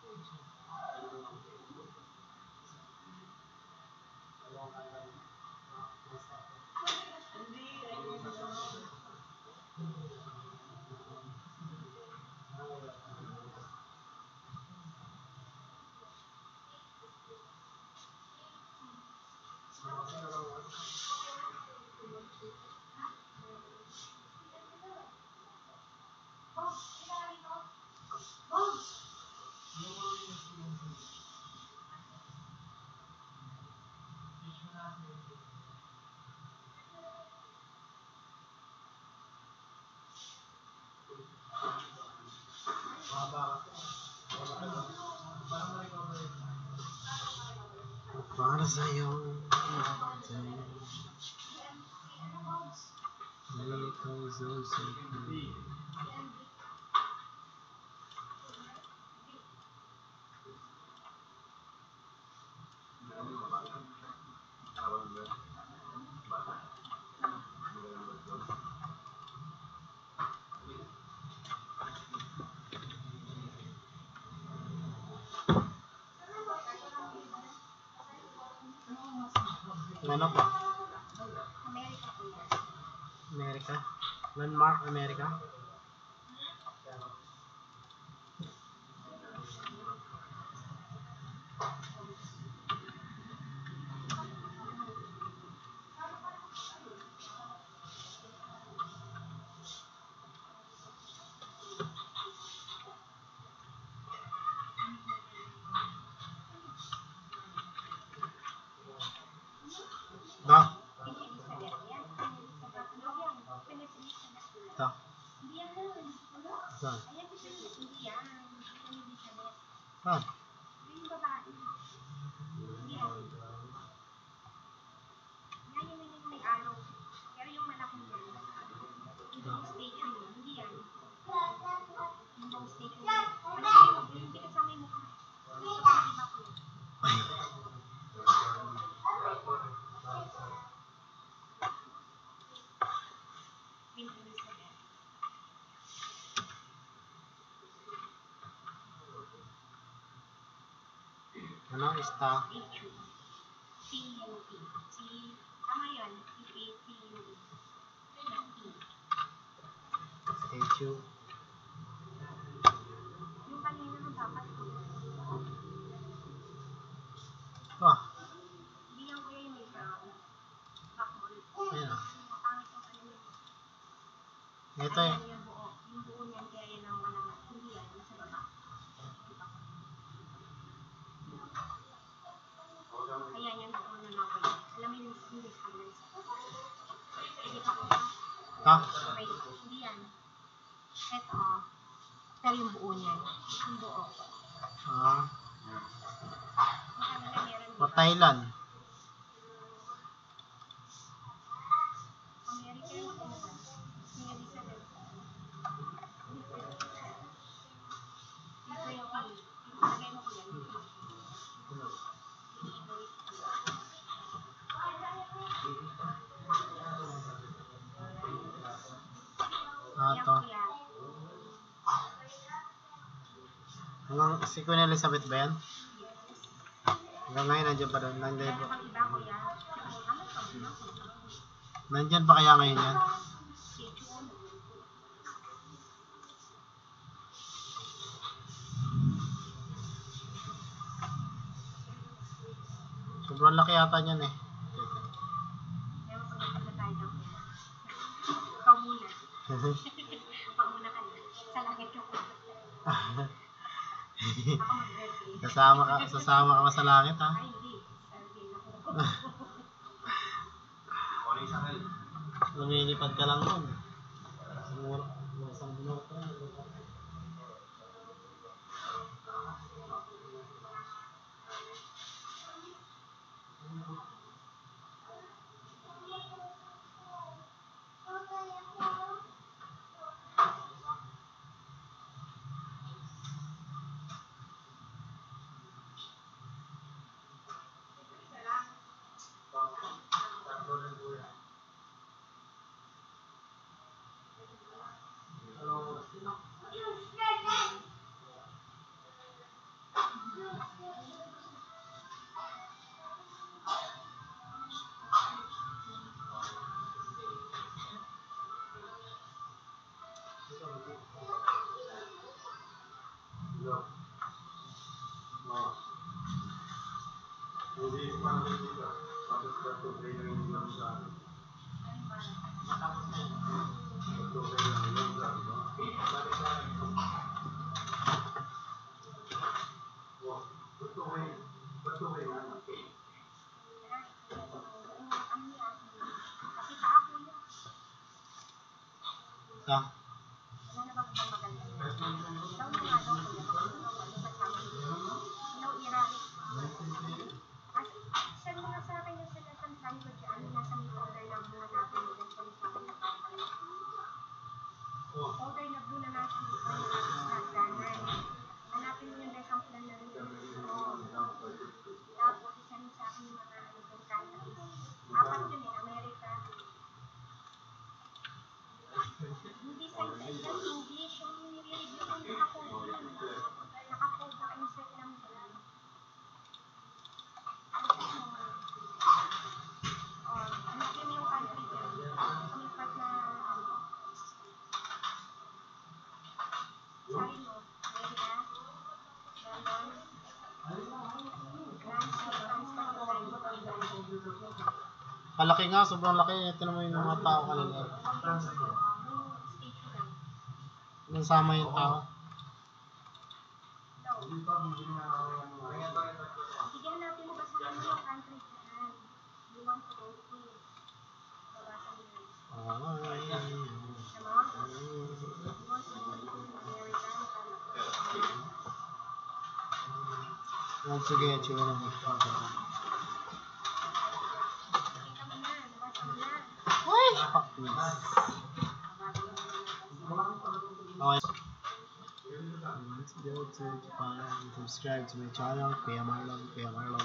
Para sa'yo. Ano pa? Amerika kuya. Amerika? Landmark Amerika? Ito. Queen Elizabeth. Yan. Queen Elizabeth. Ito. Hindi yan nun. Saan? Ayan, hindi yan. Queen Elizabeth. Saan? Yung babae. Hindi yan. Yan yung may araw. Pero yung malaking yan. Yung statue yun. Hindi yan. Yung statue yun. Ano yung hindi kasama yung mukha. Ito pa iba ko yun. Queen Elizabeth. Ano? Ista? Statue. T-U-E. Tama yan. T-A-T-U-E. Not E. Statue. Yung kanina nung dapat ko. Ito ah. Hindi yan kuya yung may brown. Bakol. Ayan ah. Pangit yung ano yun. Ito eh. Ayan yung buo. Yung buo niyan kaya yan ang walang hindi yan. Nasa baba. Ayan yung buo na lang kuya. Alam mo yung English Highlands. Hindi pa kuya. Ito. Okay. Hindi yan. Ito ah. Pero yung buo niyan. Yung buo. Ah. Yung kanina meron O dito. Thailand. American Hanggang si Queen Elizabeth ba yan? Hanggang ngayon, nandiyan pa doon. Meron pang iba, kuya. Ano pa? Nandiyan pa kaya ngayon yan? Stay tuned. Sobrang laki yata niyan eh. Ewan ko na pala tayo daw. Ikaw muna. Ikaw muna ka na. Sa langit ka po. Ako mag-birthday. Sasama ka ba sa langit ha? Ay, hindi. Sabi ako. Lumilipad ka lang nun. Siguro, isang minuto. Kasi sa ako yun. Ka? Wala na bang ibang maganda? Ikaw na nga daw, kuya. Kasama niyo. Ikaw, Ira. Send mo nga sa akin yung selection plan ko dyan. Nasa may folder na muna natin. Eventually sa akin nakakala. Folder na muna natin. Hagdanan. Hanapin mo yung lesson plan na rin. Tapos, isend mo sa akin yung mga ano kung kahit at least. Apat yun eh. America. Hindi science and just English. Yung nire-review ko naka-code lang. Naka-code na insert lang dyan. Hanapin mo yung country dyan. Sa may part na sorry mo. America. London. France. Palaki nga, sobrang laki. Ito naman yung mga tao kanila. Yung state lang. Nasama yung tao. No. Sige, hanapin mo basta mo yung country dyan. You want to go to. Babasa mo yun. Tama? You want to go to America. Once again, you wanna make fun of Kita mo na. Nabasa mo na. fuck this. Okay. Let's go to Japan and subscribe to my channel, Kuya Marlon, Kuya Marlon.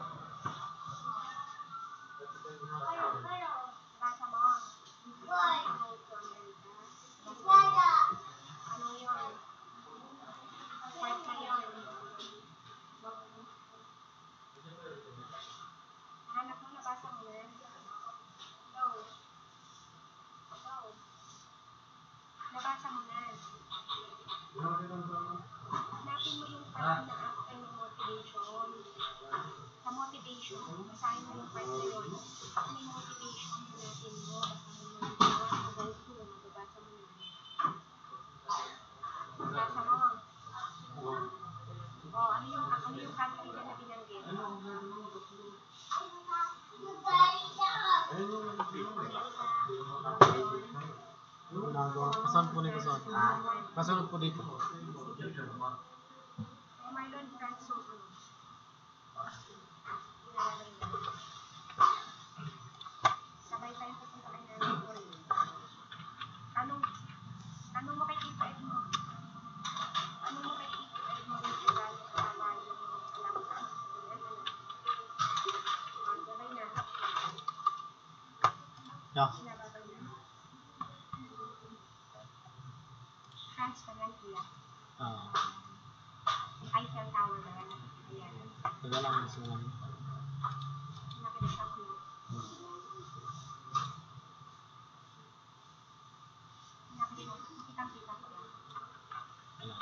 Basa mo. You want to go to America. Basa mo. Ano yun? Part na yun. Hanap mo, nabasa mo na. Go. Go. Nabasa mo na. Hanapin mo yung part na after ng motivation. Sa motivation, basahin mo yung part na yun. Ano yung motivation, hanapin mo. Basahin mo yung 1 to 2. Mababasa mo na. Basa mo. Ano yung country na binanggit? Kasunod po nito sa kasunod po dito. Marlon, France, susunod. Sabay tayong pupunta kay Nanay Cory. Tanong mo kay Tita Edmo. Tanong mo kay Tita Edmo yung regalo para yung alam ka. Sabay na. Yeah. Sinababay na. France pa yan, kuya. Eiffel Tower ba yan? Ayan. Taga lang mas nga. Nakita ko yun. Kitang-kita ko yan. Ano?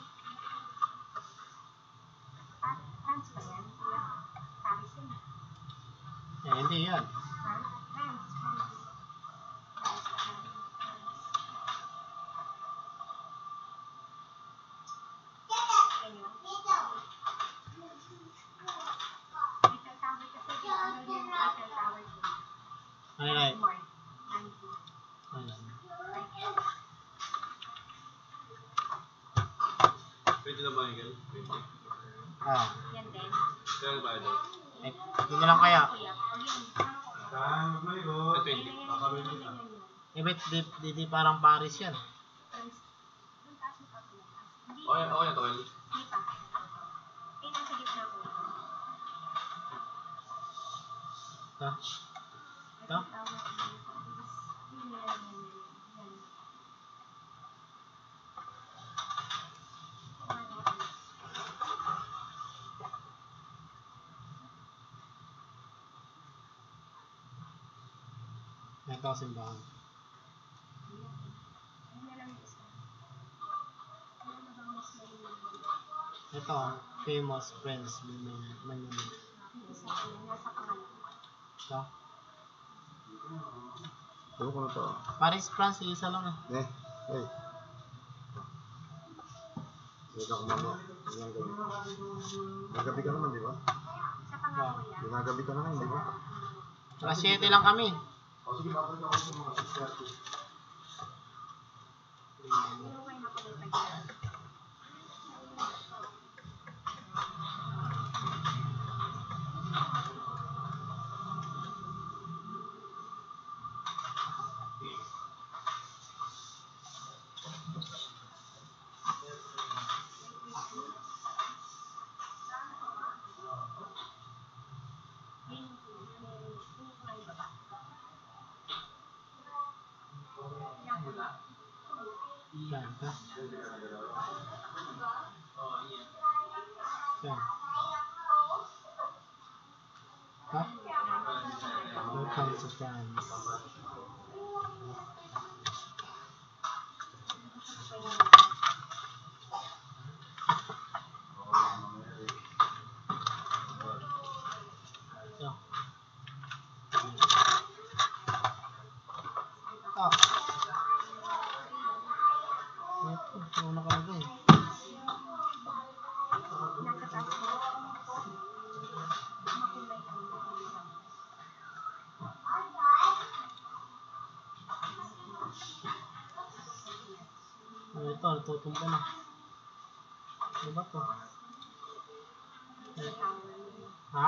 France ba yan? Paris yun. Hindi yan. France. Ayun. Eiffel Tower kasi ano yung Eiffel Tower yun. Ano na? More. Ano? Pwede na ba, Miguel? Pwede. Yan din. Kaya ba ito? Hindi na lang kaya. Kuya. O yun. Saan mo Ito 20. Bet di parang Paris yan. France. Doon taas mo pa po. Hindi. Okay, okay, ito. Hindi pa. Eh, nasa gitna ko. Ha? Ito? Ito simbahan. Ito, famous French monument. Ito. Ano ko na to? Paris, France, isa lang eh. Hey. Hindi ka kumama. Nagabi ka naman, di ba? Sa pangakuya. Ginagabi ka naman, di ba? Alas 7 lang kami. O sige, babalik ako sa mga 6:30. Pero kayo makulit pa dyan. Yan, ito. Yan. Ha? Welcome to France. Ito. Ah. Ito, una ka na dun. Nasa taas ko. Makulay ang Ito, natutumba na. Ano ba to? Ha?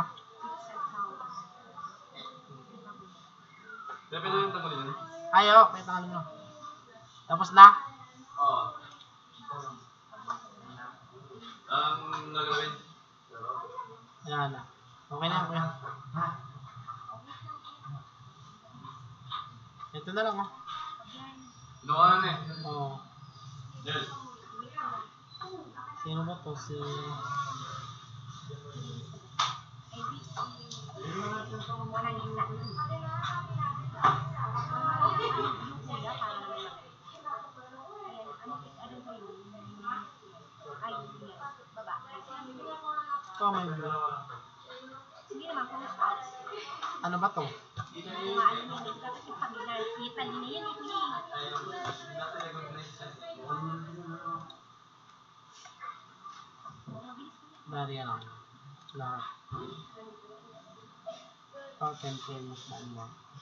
Kaya pwede yung tagalin yun? Ayaw, kaya tangan mo. Tapos na? Oo. Ang nagawin? Ayan na. Okay na, okay. Ito na lang, oh. Ginawa na eh. Oo. Del. Sino ba to? Si... Ito, may blue. Hindi naman, post out. Ano ba to? Mga ano yun, dapat yung familiar. Kita din na yun, Dari lang. Lahat. Ito, 10 famous na ano.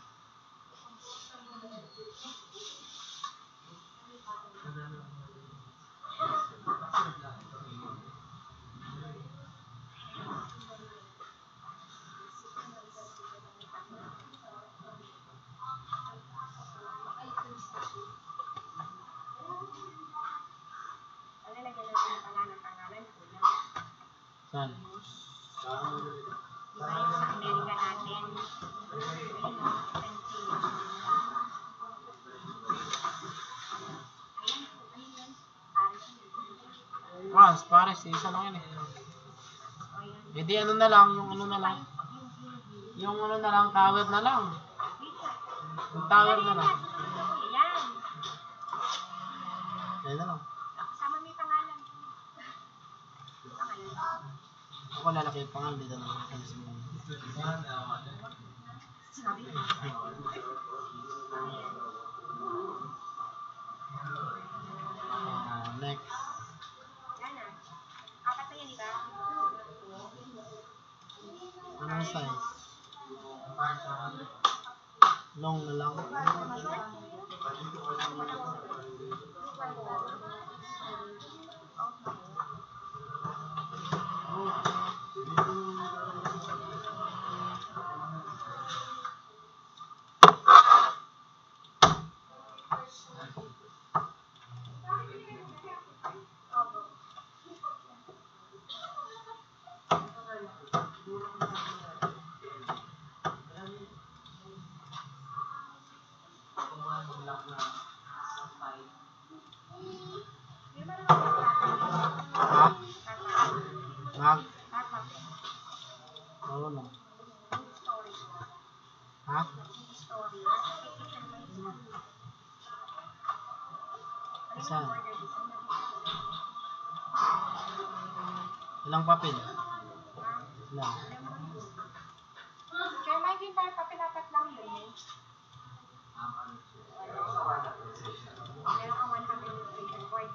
Lalagyan natin pala ng pangalan ko na. Saan? Diba yung sa Amerika natin? Ayan, ano yun? Paris. Pares, isa lang yun eh. E di ano na lang, yung ano na lang. Yung ano na lang, tower na lang. Yung tower na lang. Yan. Yan na lang. Kasama may pangalan. Pangalan. Ako lalaki yung pangal, dito na lang. Sabi ko. Next. Yan na. Apat na yan, di ba? Anong size? Long na lang. Ha? Mag? Oo na. Ha? Saan? Ilang papel? Ilang? Kaya may yung tayo papinapat lang yun eh. Meron kang 100 illustration board.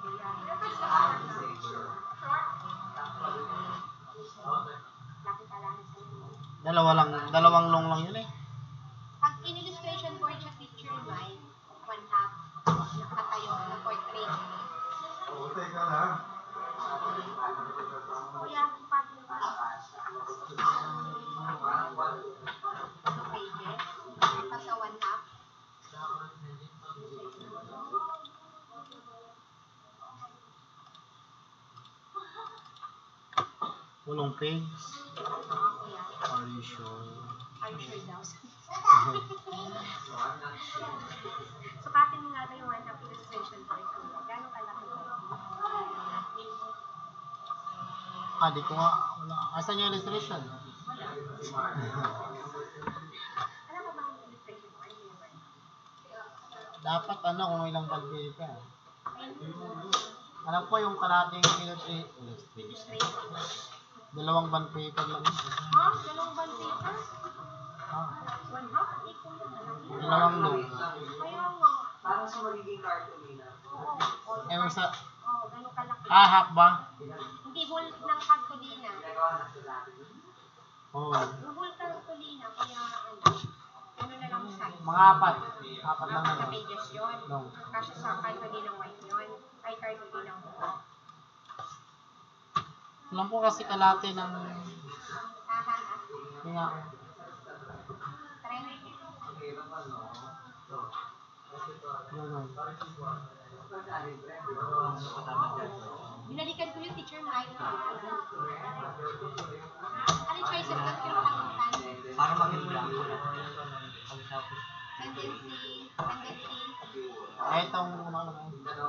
Laki pala na sa inyo. Dalawang long lang yun eh. Pag in-illustration board siya picture line, 1/2. Nakatayo na portrait. Oo, teka lang. Kuya, pati ba? 2 pages. Pa sa 1/2. Walong page. Kuya, Are you sure? are you sure daw? Sukatin mo nga ba yung 1/2 illustration board ko? Gano'ng kalaki ba? Di ko nga. Wala. Asan yung illustration? Alam mo ba ang illustration board? Dapat ano kung ilang balde ka. Alam ko yung kalating illustration. Dalawang band paper lang. Ha? Dalawang band paper? Ah, 1/2? Ikaw yung malaki. dalawang long. Kaya nga. Parang sa magiging cartolina. Oo. Eh, sa... Oo, gano'ng kalaki. Half ba? Hindi whole ng cartolina. Ginagawa na sila. Oo. Yung whole cartolina, kaya ano na lang size. Mga apat. Apat lang Apat na naman. pages yun. Long. Kasi sa cartolinang white yun. Ay, cartolinang buo. Alam ko kasi kalate ng... Aha. Yung nga. Trend. Yun. Binalikan ko yung teacher Mike. Anong choices doon kung makalimutan? Para mag-blank. Tendency. Eh, itong ano lang.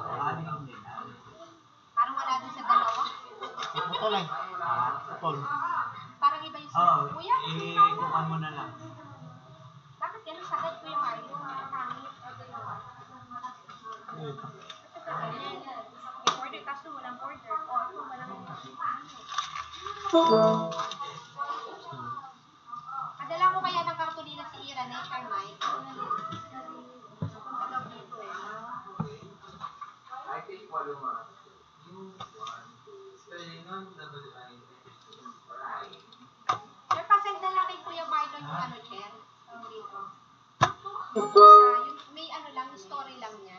Parang wala din sa dalawa. Eh, putol eh. Putol. Parang iba yung Oo, Kuya, ikukuhan mo na lang. bakit ganun sagad ko yung Mario? Pangit. Eh, May order, kaso walang order. O, ako walang Padala ko kaya ng kartulina si Ira na yung Mike. Punta daw dito eh. I think walo nga. Spelling nun, Sir, pasend na lang kay Kuya Marlon yung ano, Chen. Yung dito. Yung may ano lang, yung story lang niya.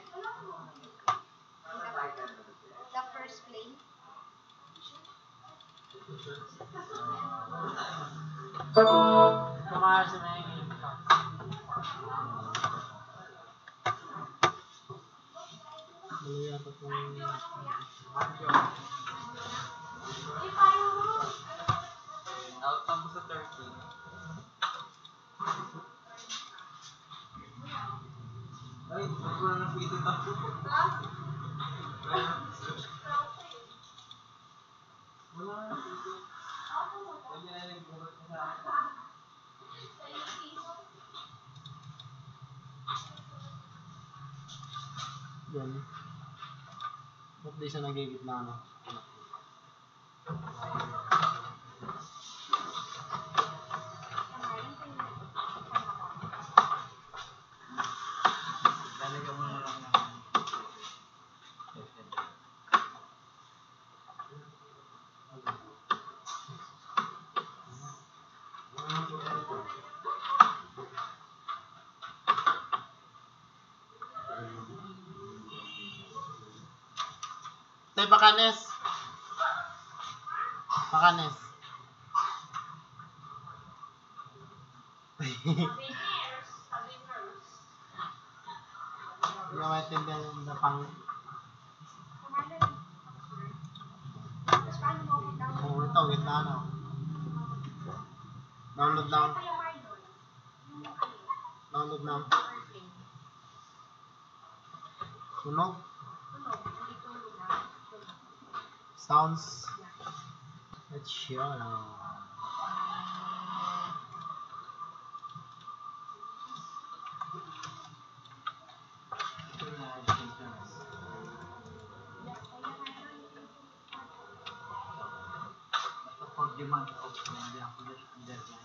The first plane. Kumahal sa mga game. Mali yata itong... outcome mo sa 30. Ay, wala na pito na. Yan. Ba't di siya nagigitna na? Lalagyan mo na lang ng Tay, pakanes. Pakanes. Hindi ako maintindihan yung napang... Tapos paano mo ako download? Oo, ito, gitna na. Download na. Kaya Marlon, yung ano, Download na. working. Sunog. Tunog, hindi tulog na. Tunog. Sounds. Let's show. for demand of the underline.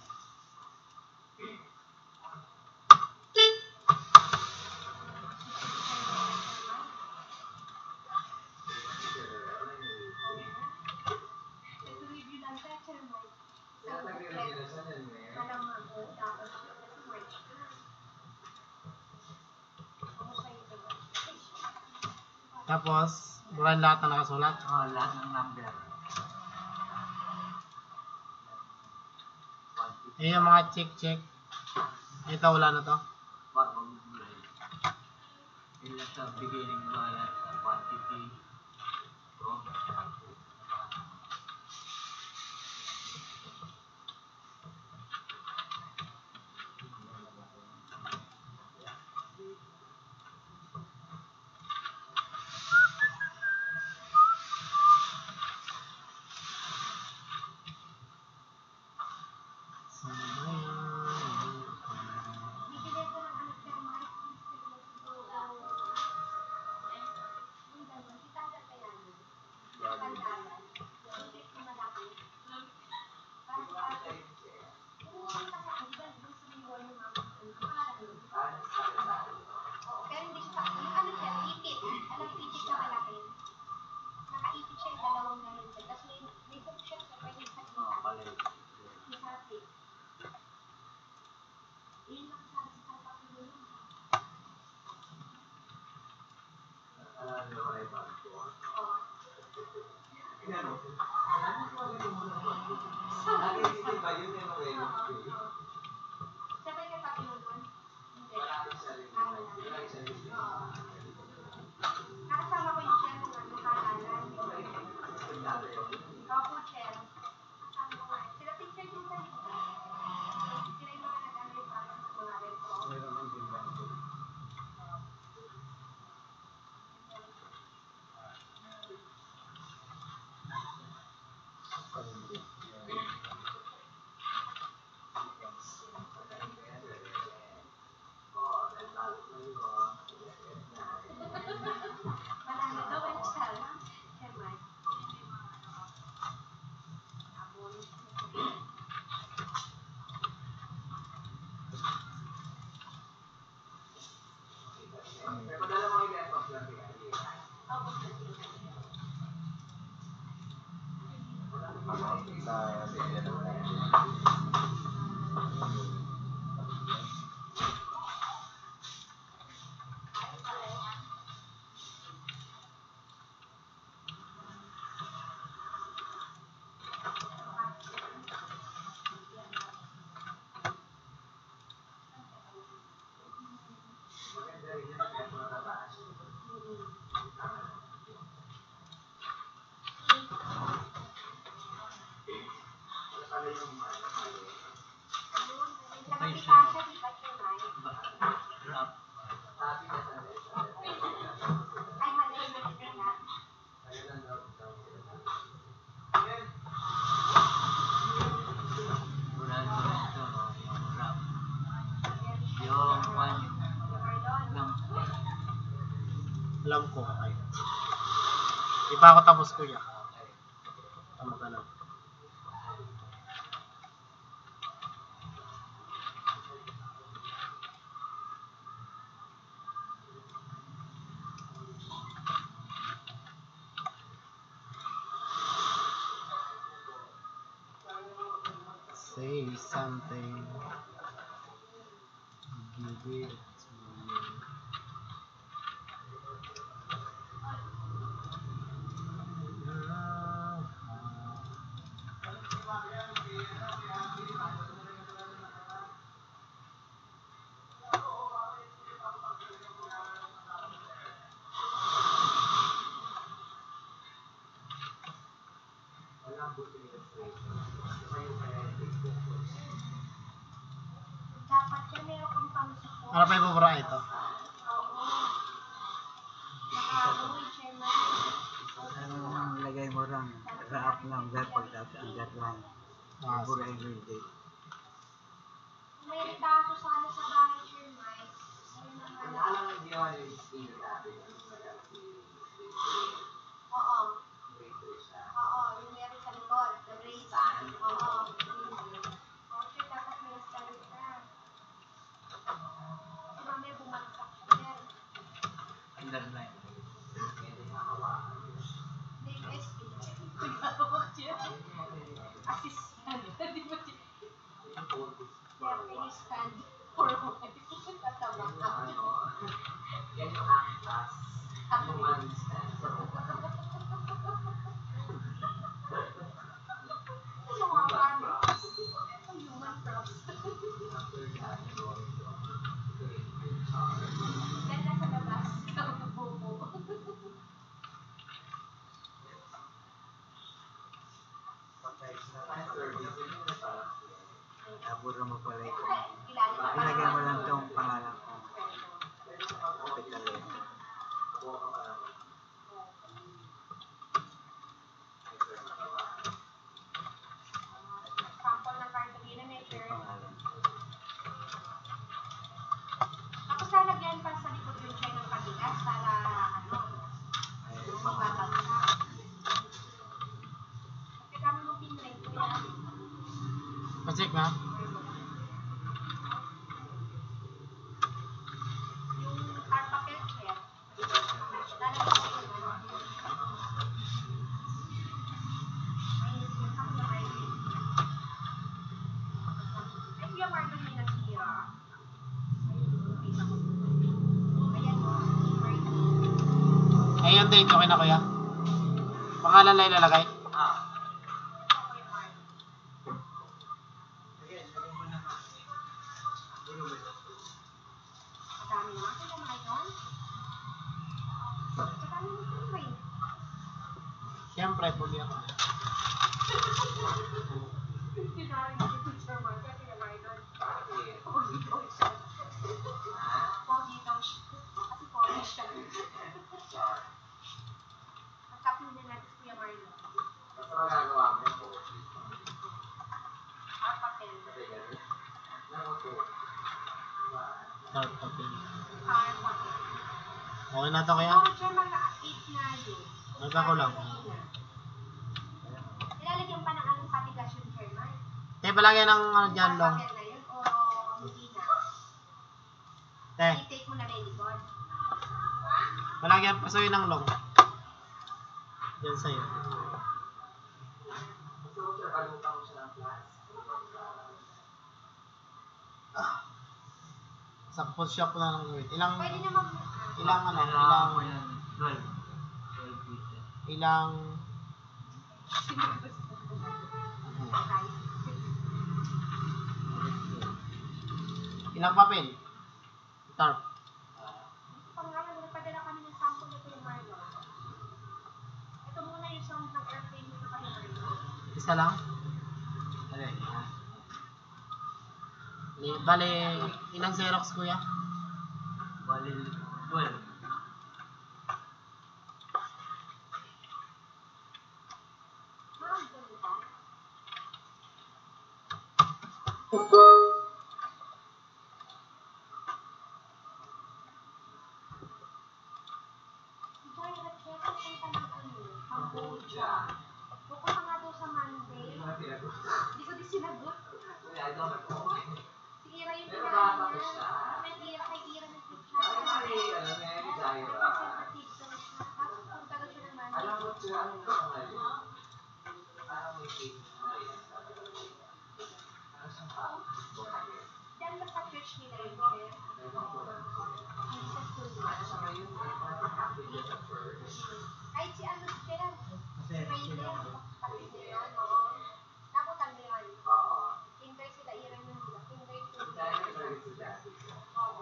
Nag-review lang tayo sa March. Malamang ko, tapos kasi March na. Ako sa'yo ito. Tapos, burahin lahat na nakasulat. Lahat ng number. Eh, yung mga check. Ito, wala na to. Ila sa beginning balance, quantity, from Bibili ko ng ano siya, March. Yung gano'n, kitanda pa yan. Kakantalan. Hindi ko malaki. Parang parang, pumunta ka, di ba, doon sa may wall ng mama ko, parang, pero hindi siya, yung ano siya, ipit. Alam, ipit na malaki. Nakaipit siya, yung dalawang ganun siya. Tapos may hook siya, sa pwede sa kita. palay. Yung sapi. Yun lang sa tapak ko yun. Sabay ka pa pinunod? Hindi. Nakasama ko yung chair ng ano, halalan. Opo, chair. Kasama ko nga. Sila teacher din sa likod. Sila yung mga nag-ano para sa mga retro. Alam ko. Ay. Di pa ako tapos kuya. Tama ka lang. Say something. Give it to me. Dapat yan, meron kang pang-support. Ano pa yung bubura ito? Oo. Nakaroon, chairman. Ano lagay mo lang sa up number pagkatapos underline. Ah, For everyday. May ritaso sana sa bahay, chairman. Ayun na nga lang. Oo. Oo, yung meron sa likod. The race. Oo. Oo, sir, dapat may nasalit ka. Kasi mamaya bumagsak siya. Underline. Hindi, SP. Pagkawak siya. Assistant. Di ba siya? Kaya can you stand for a while? Tatabak ako. Yan yung actas. Human stand. Ano nga ba? Ang human props. Yan nasa labas. Ang bubo. Abura mo pala ito. Kilala ka pa Ilagay mo naman. lang itong pangalan ko. Capital letter. Sample ng cartolina may Ito sir. yung pangalan. Tapos lalagyan pa sa likod yung siya ng pabigas para ano, yung mababagsak. Kasi kami mo pinrint ko yan. Pa-check na. Yung carpacel sir. Lalagyan ko yung ano. Ayun, yung kami ay. Ay, Kuya Marlon may nasira. Ayan o. Ayun date, okay na kuya? Pangalan lang ilalagay? Madami naman sila mga yun. Madami naman sila eh. Siyempre, puli ako. Tinari ko si Teacher Mark kasi naman yun. Pogi daw siya. Pogi daw siya. Kasi pogi siya. Ang kapin na natin si Kuya Marlon. Basta magagawa mo po. Papel. Nakuto. Start papel. Papel. Okay na to kuya? Siguro siya mga 8 na yun. Nagka ko lang. Ilalagyan pa ng anong patigas yung Chairman? Eh, palagyan ng ano dyan, long. Papel na yun o hindi na? Eh, I-take mo na na yung likod. palagyan, pasuyin ng long. Diyan sa'yo. Gusto ko siya, balutan ko siya ng class. Sa food shop na lang gawin. Ilang, Pwede naman ilang ano, Kailangan mo ilang, yan. 12 pieces. ilang, ilang papel? Tarp. Pangalan, nagpadala kami ng sample na Kuya Marlon. Ito muna yung sound ng airplane nito kay Marlon. Isa lang? Alay, ha? Bale, ilang Xerox kuya? Bali, 12. Ma'am, ganun ba? Bukas ka nga daw sa Monday. Hindi ko din sinagot. Si Ira yung pinakain niya. May Ira kay Ira na siya. Representative daw siya. Tapos punta daw siya ng Monday. Diyan ba sa church nila yun, sir? Hindi sa school nila. Kahit si ano, sir, si Rayler, kapatid nila, no? Nabutan nila yun. Kinder sila, Ira yung nila. Kinder sila. Oo.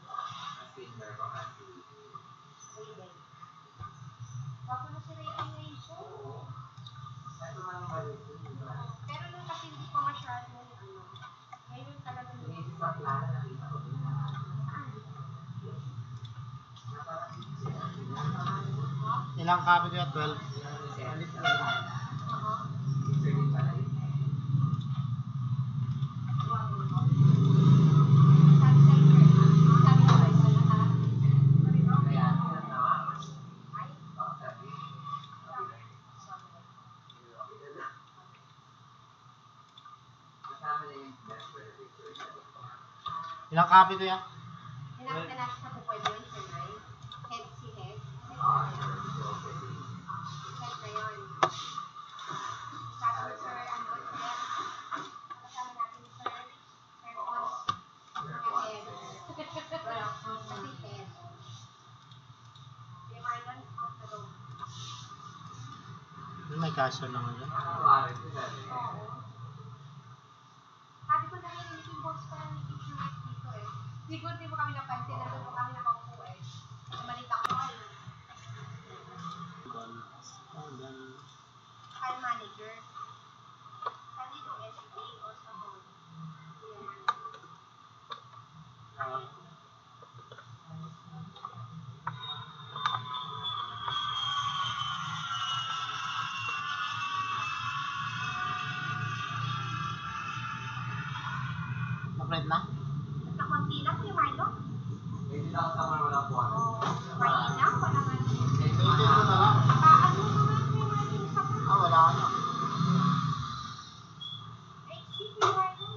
Rayler. Bago na si Rayler ngayon, sir. Pero nung kasi hindi pa masyadong ano, ngayon talaga Ilang copy kaya? 12? Ilang copy kaya? Hinakita natin sa po pwede yun, sir, right? Head si head. Head na yun. Sabi ni sir, ano, sir, kasama natin sir, sir Cons, mga head. Kasi head. Yung Marlon, out na daw. May cashier naman dyan. Oo. Sabi ko na rin, yung boss pa lang ni Teacher Mike dito eh. Siguro di mo kami napansin, nandun mo kami nakaupo eh. Malita ko kayo. File manager. Sabi ko, SPA or sa board. Yan. Na-print na? Sa konti lang, yung Marlon. Oo. Mahina, wala nga. Ito na lang. Ano naman, may Marlon sa pa. Wala ka na. Ay, sige, Marlon.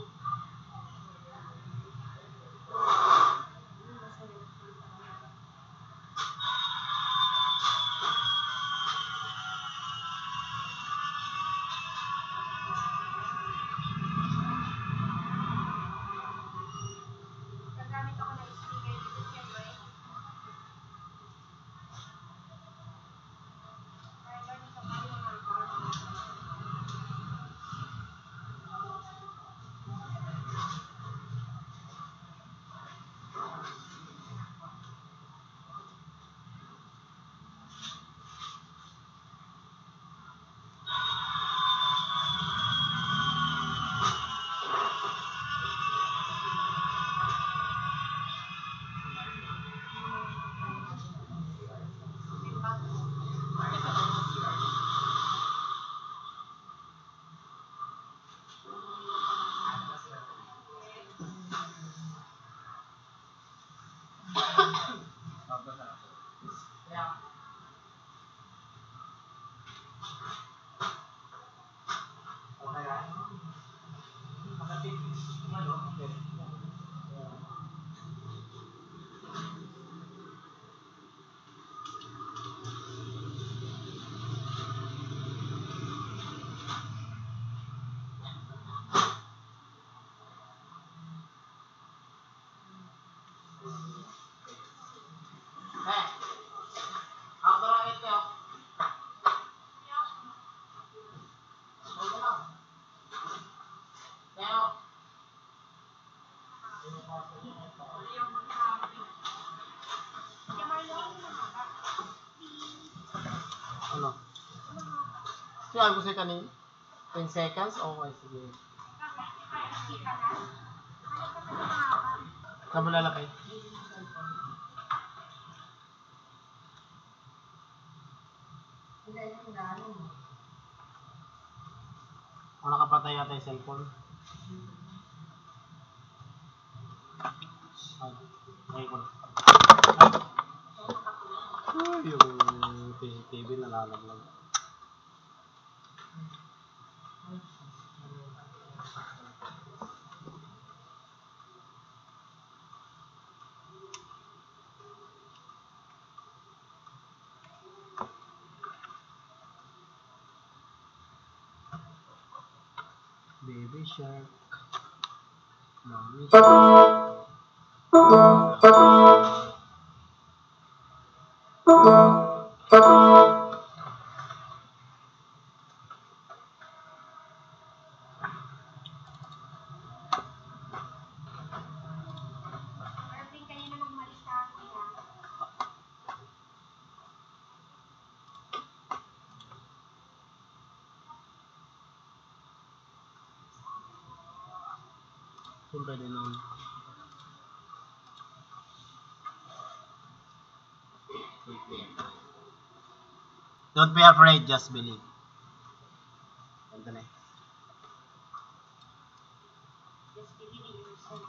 Gagamit ako ng speaker dito, siyempre. Marlon, ito pa yung mga Ano? Sinabi ko sa'yo kanina? 10 seconds? Okay, sige. Saan mo lalakay? O nakapatay yata yung cellphone? Ay ko na. Ay, yung TV nalalaglag. Baby shark. Mommy shark. Marvin, kanina nung umalis ka, kuya. Kung pwede nun. Don't be afraid, just believe. Ganda na eh. Just believe in yourself.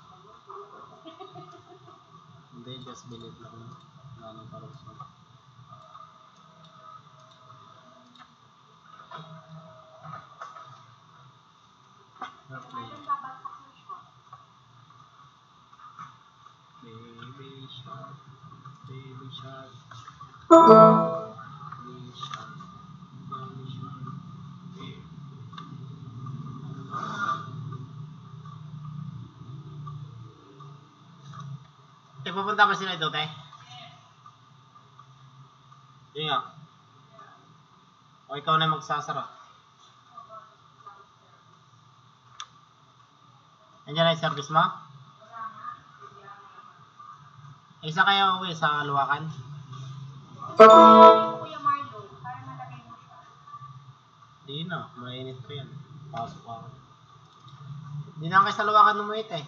Hindi, just believe lang. Nanong parusong. Marvin, babagsak mo siya. Baby shark, baby shark, baby shark, baby shark. Pupunta ba sila ito, te? Yun nga. O ikaw na magsasara. Andiyan na yung service mo? Isa kayo uwi sa Luwakan? Kuya Marlo, para malagay mo siya. Di na, mainit pa yan. Pasok ako. Di na kayo sa Luwakan umuit eh.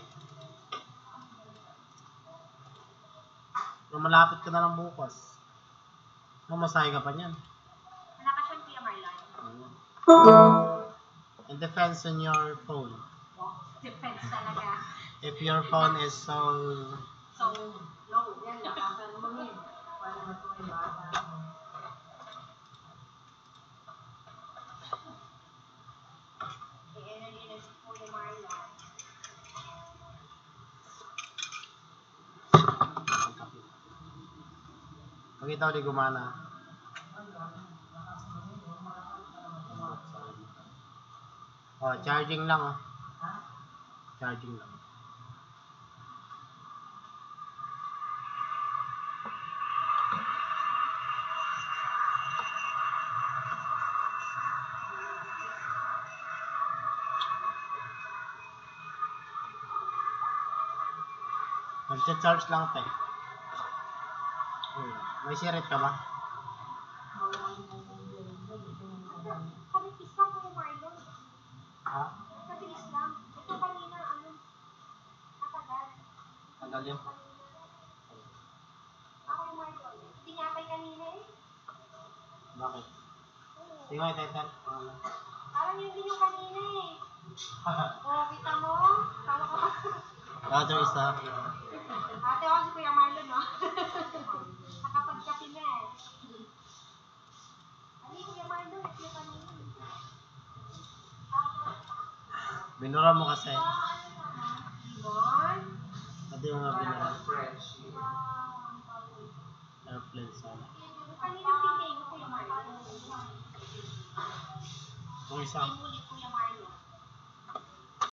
Kung malapit ka na lang bukas. Mamasahe ka pa niyan. Malakas yung Kuya Marlon. It depends on your phone. Depends talaga. If your phone is so... So, low. Yan, lakasan mo yun. Para matuloy bata. I-energy na si Kuya Marlon. Pag ito di gumana. Oh, charging lang oh. Charging lang. Nagcha-charge lang tayo. May siret ka ba? Kapit lang Kuya Marlon. Ha? Mabilis lang. Ito kanina, natagal. Tagal yun. Ako yung Marlon. Tinapay kanina eh. Bakit? Sige, tetan. Parang yun din yung kanina eh. Oo, kita mo? Tawa ka pa. Ito isa. Ate ako si Kuya Marlon, no? Nakapagkapi na eh. Ano yung Kuya Marlon? Ito yung kanina. Binura mo kasi. Limon? Ito yung mga binura. Fresh. Airplane sana. Yung kaninang pinay mo, Kuya Marlon. Kung isa. Imulit ko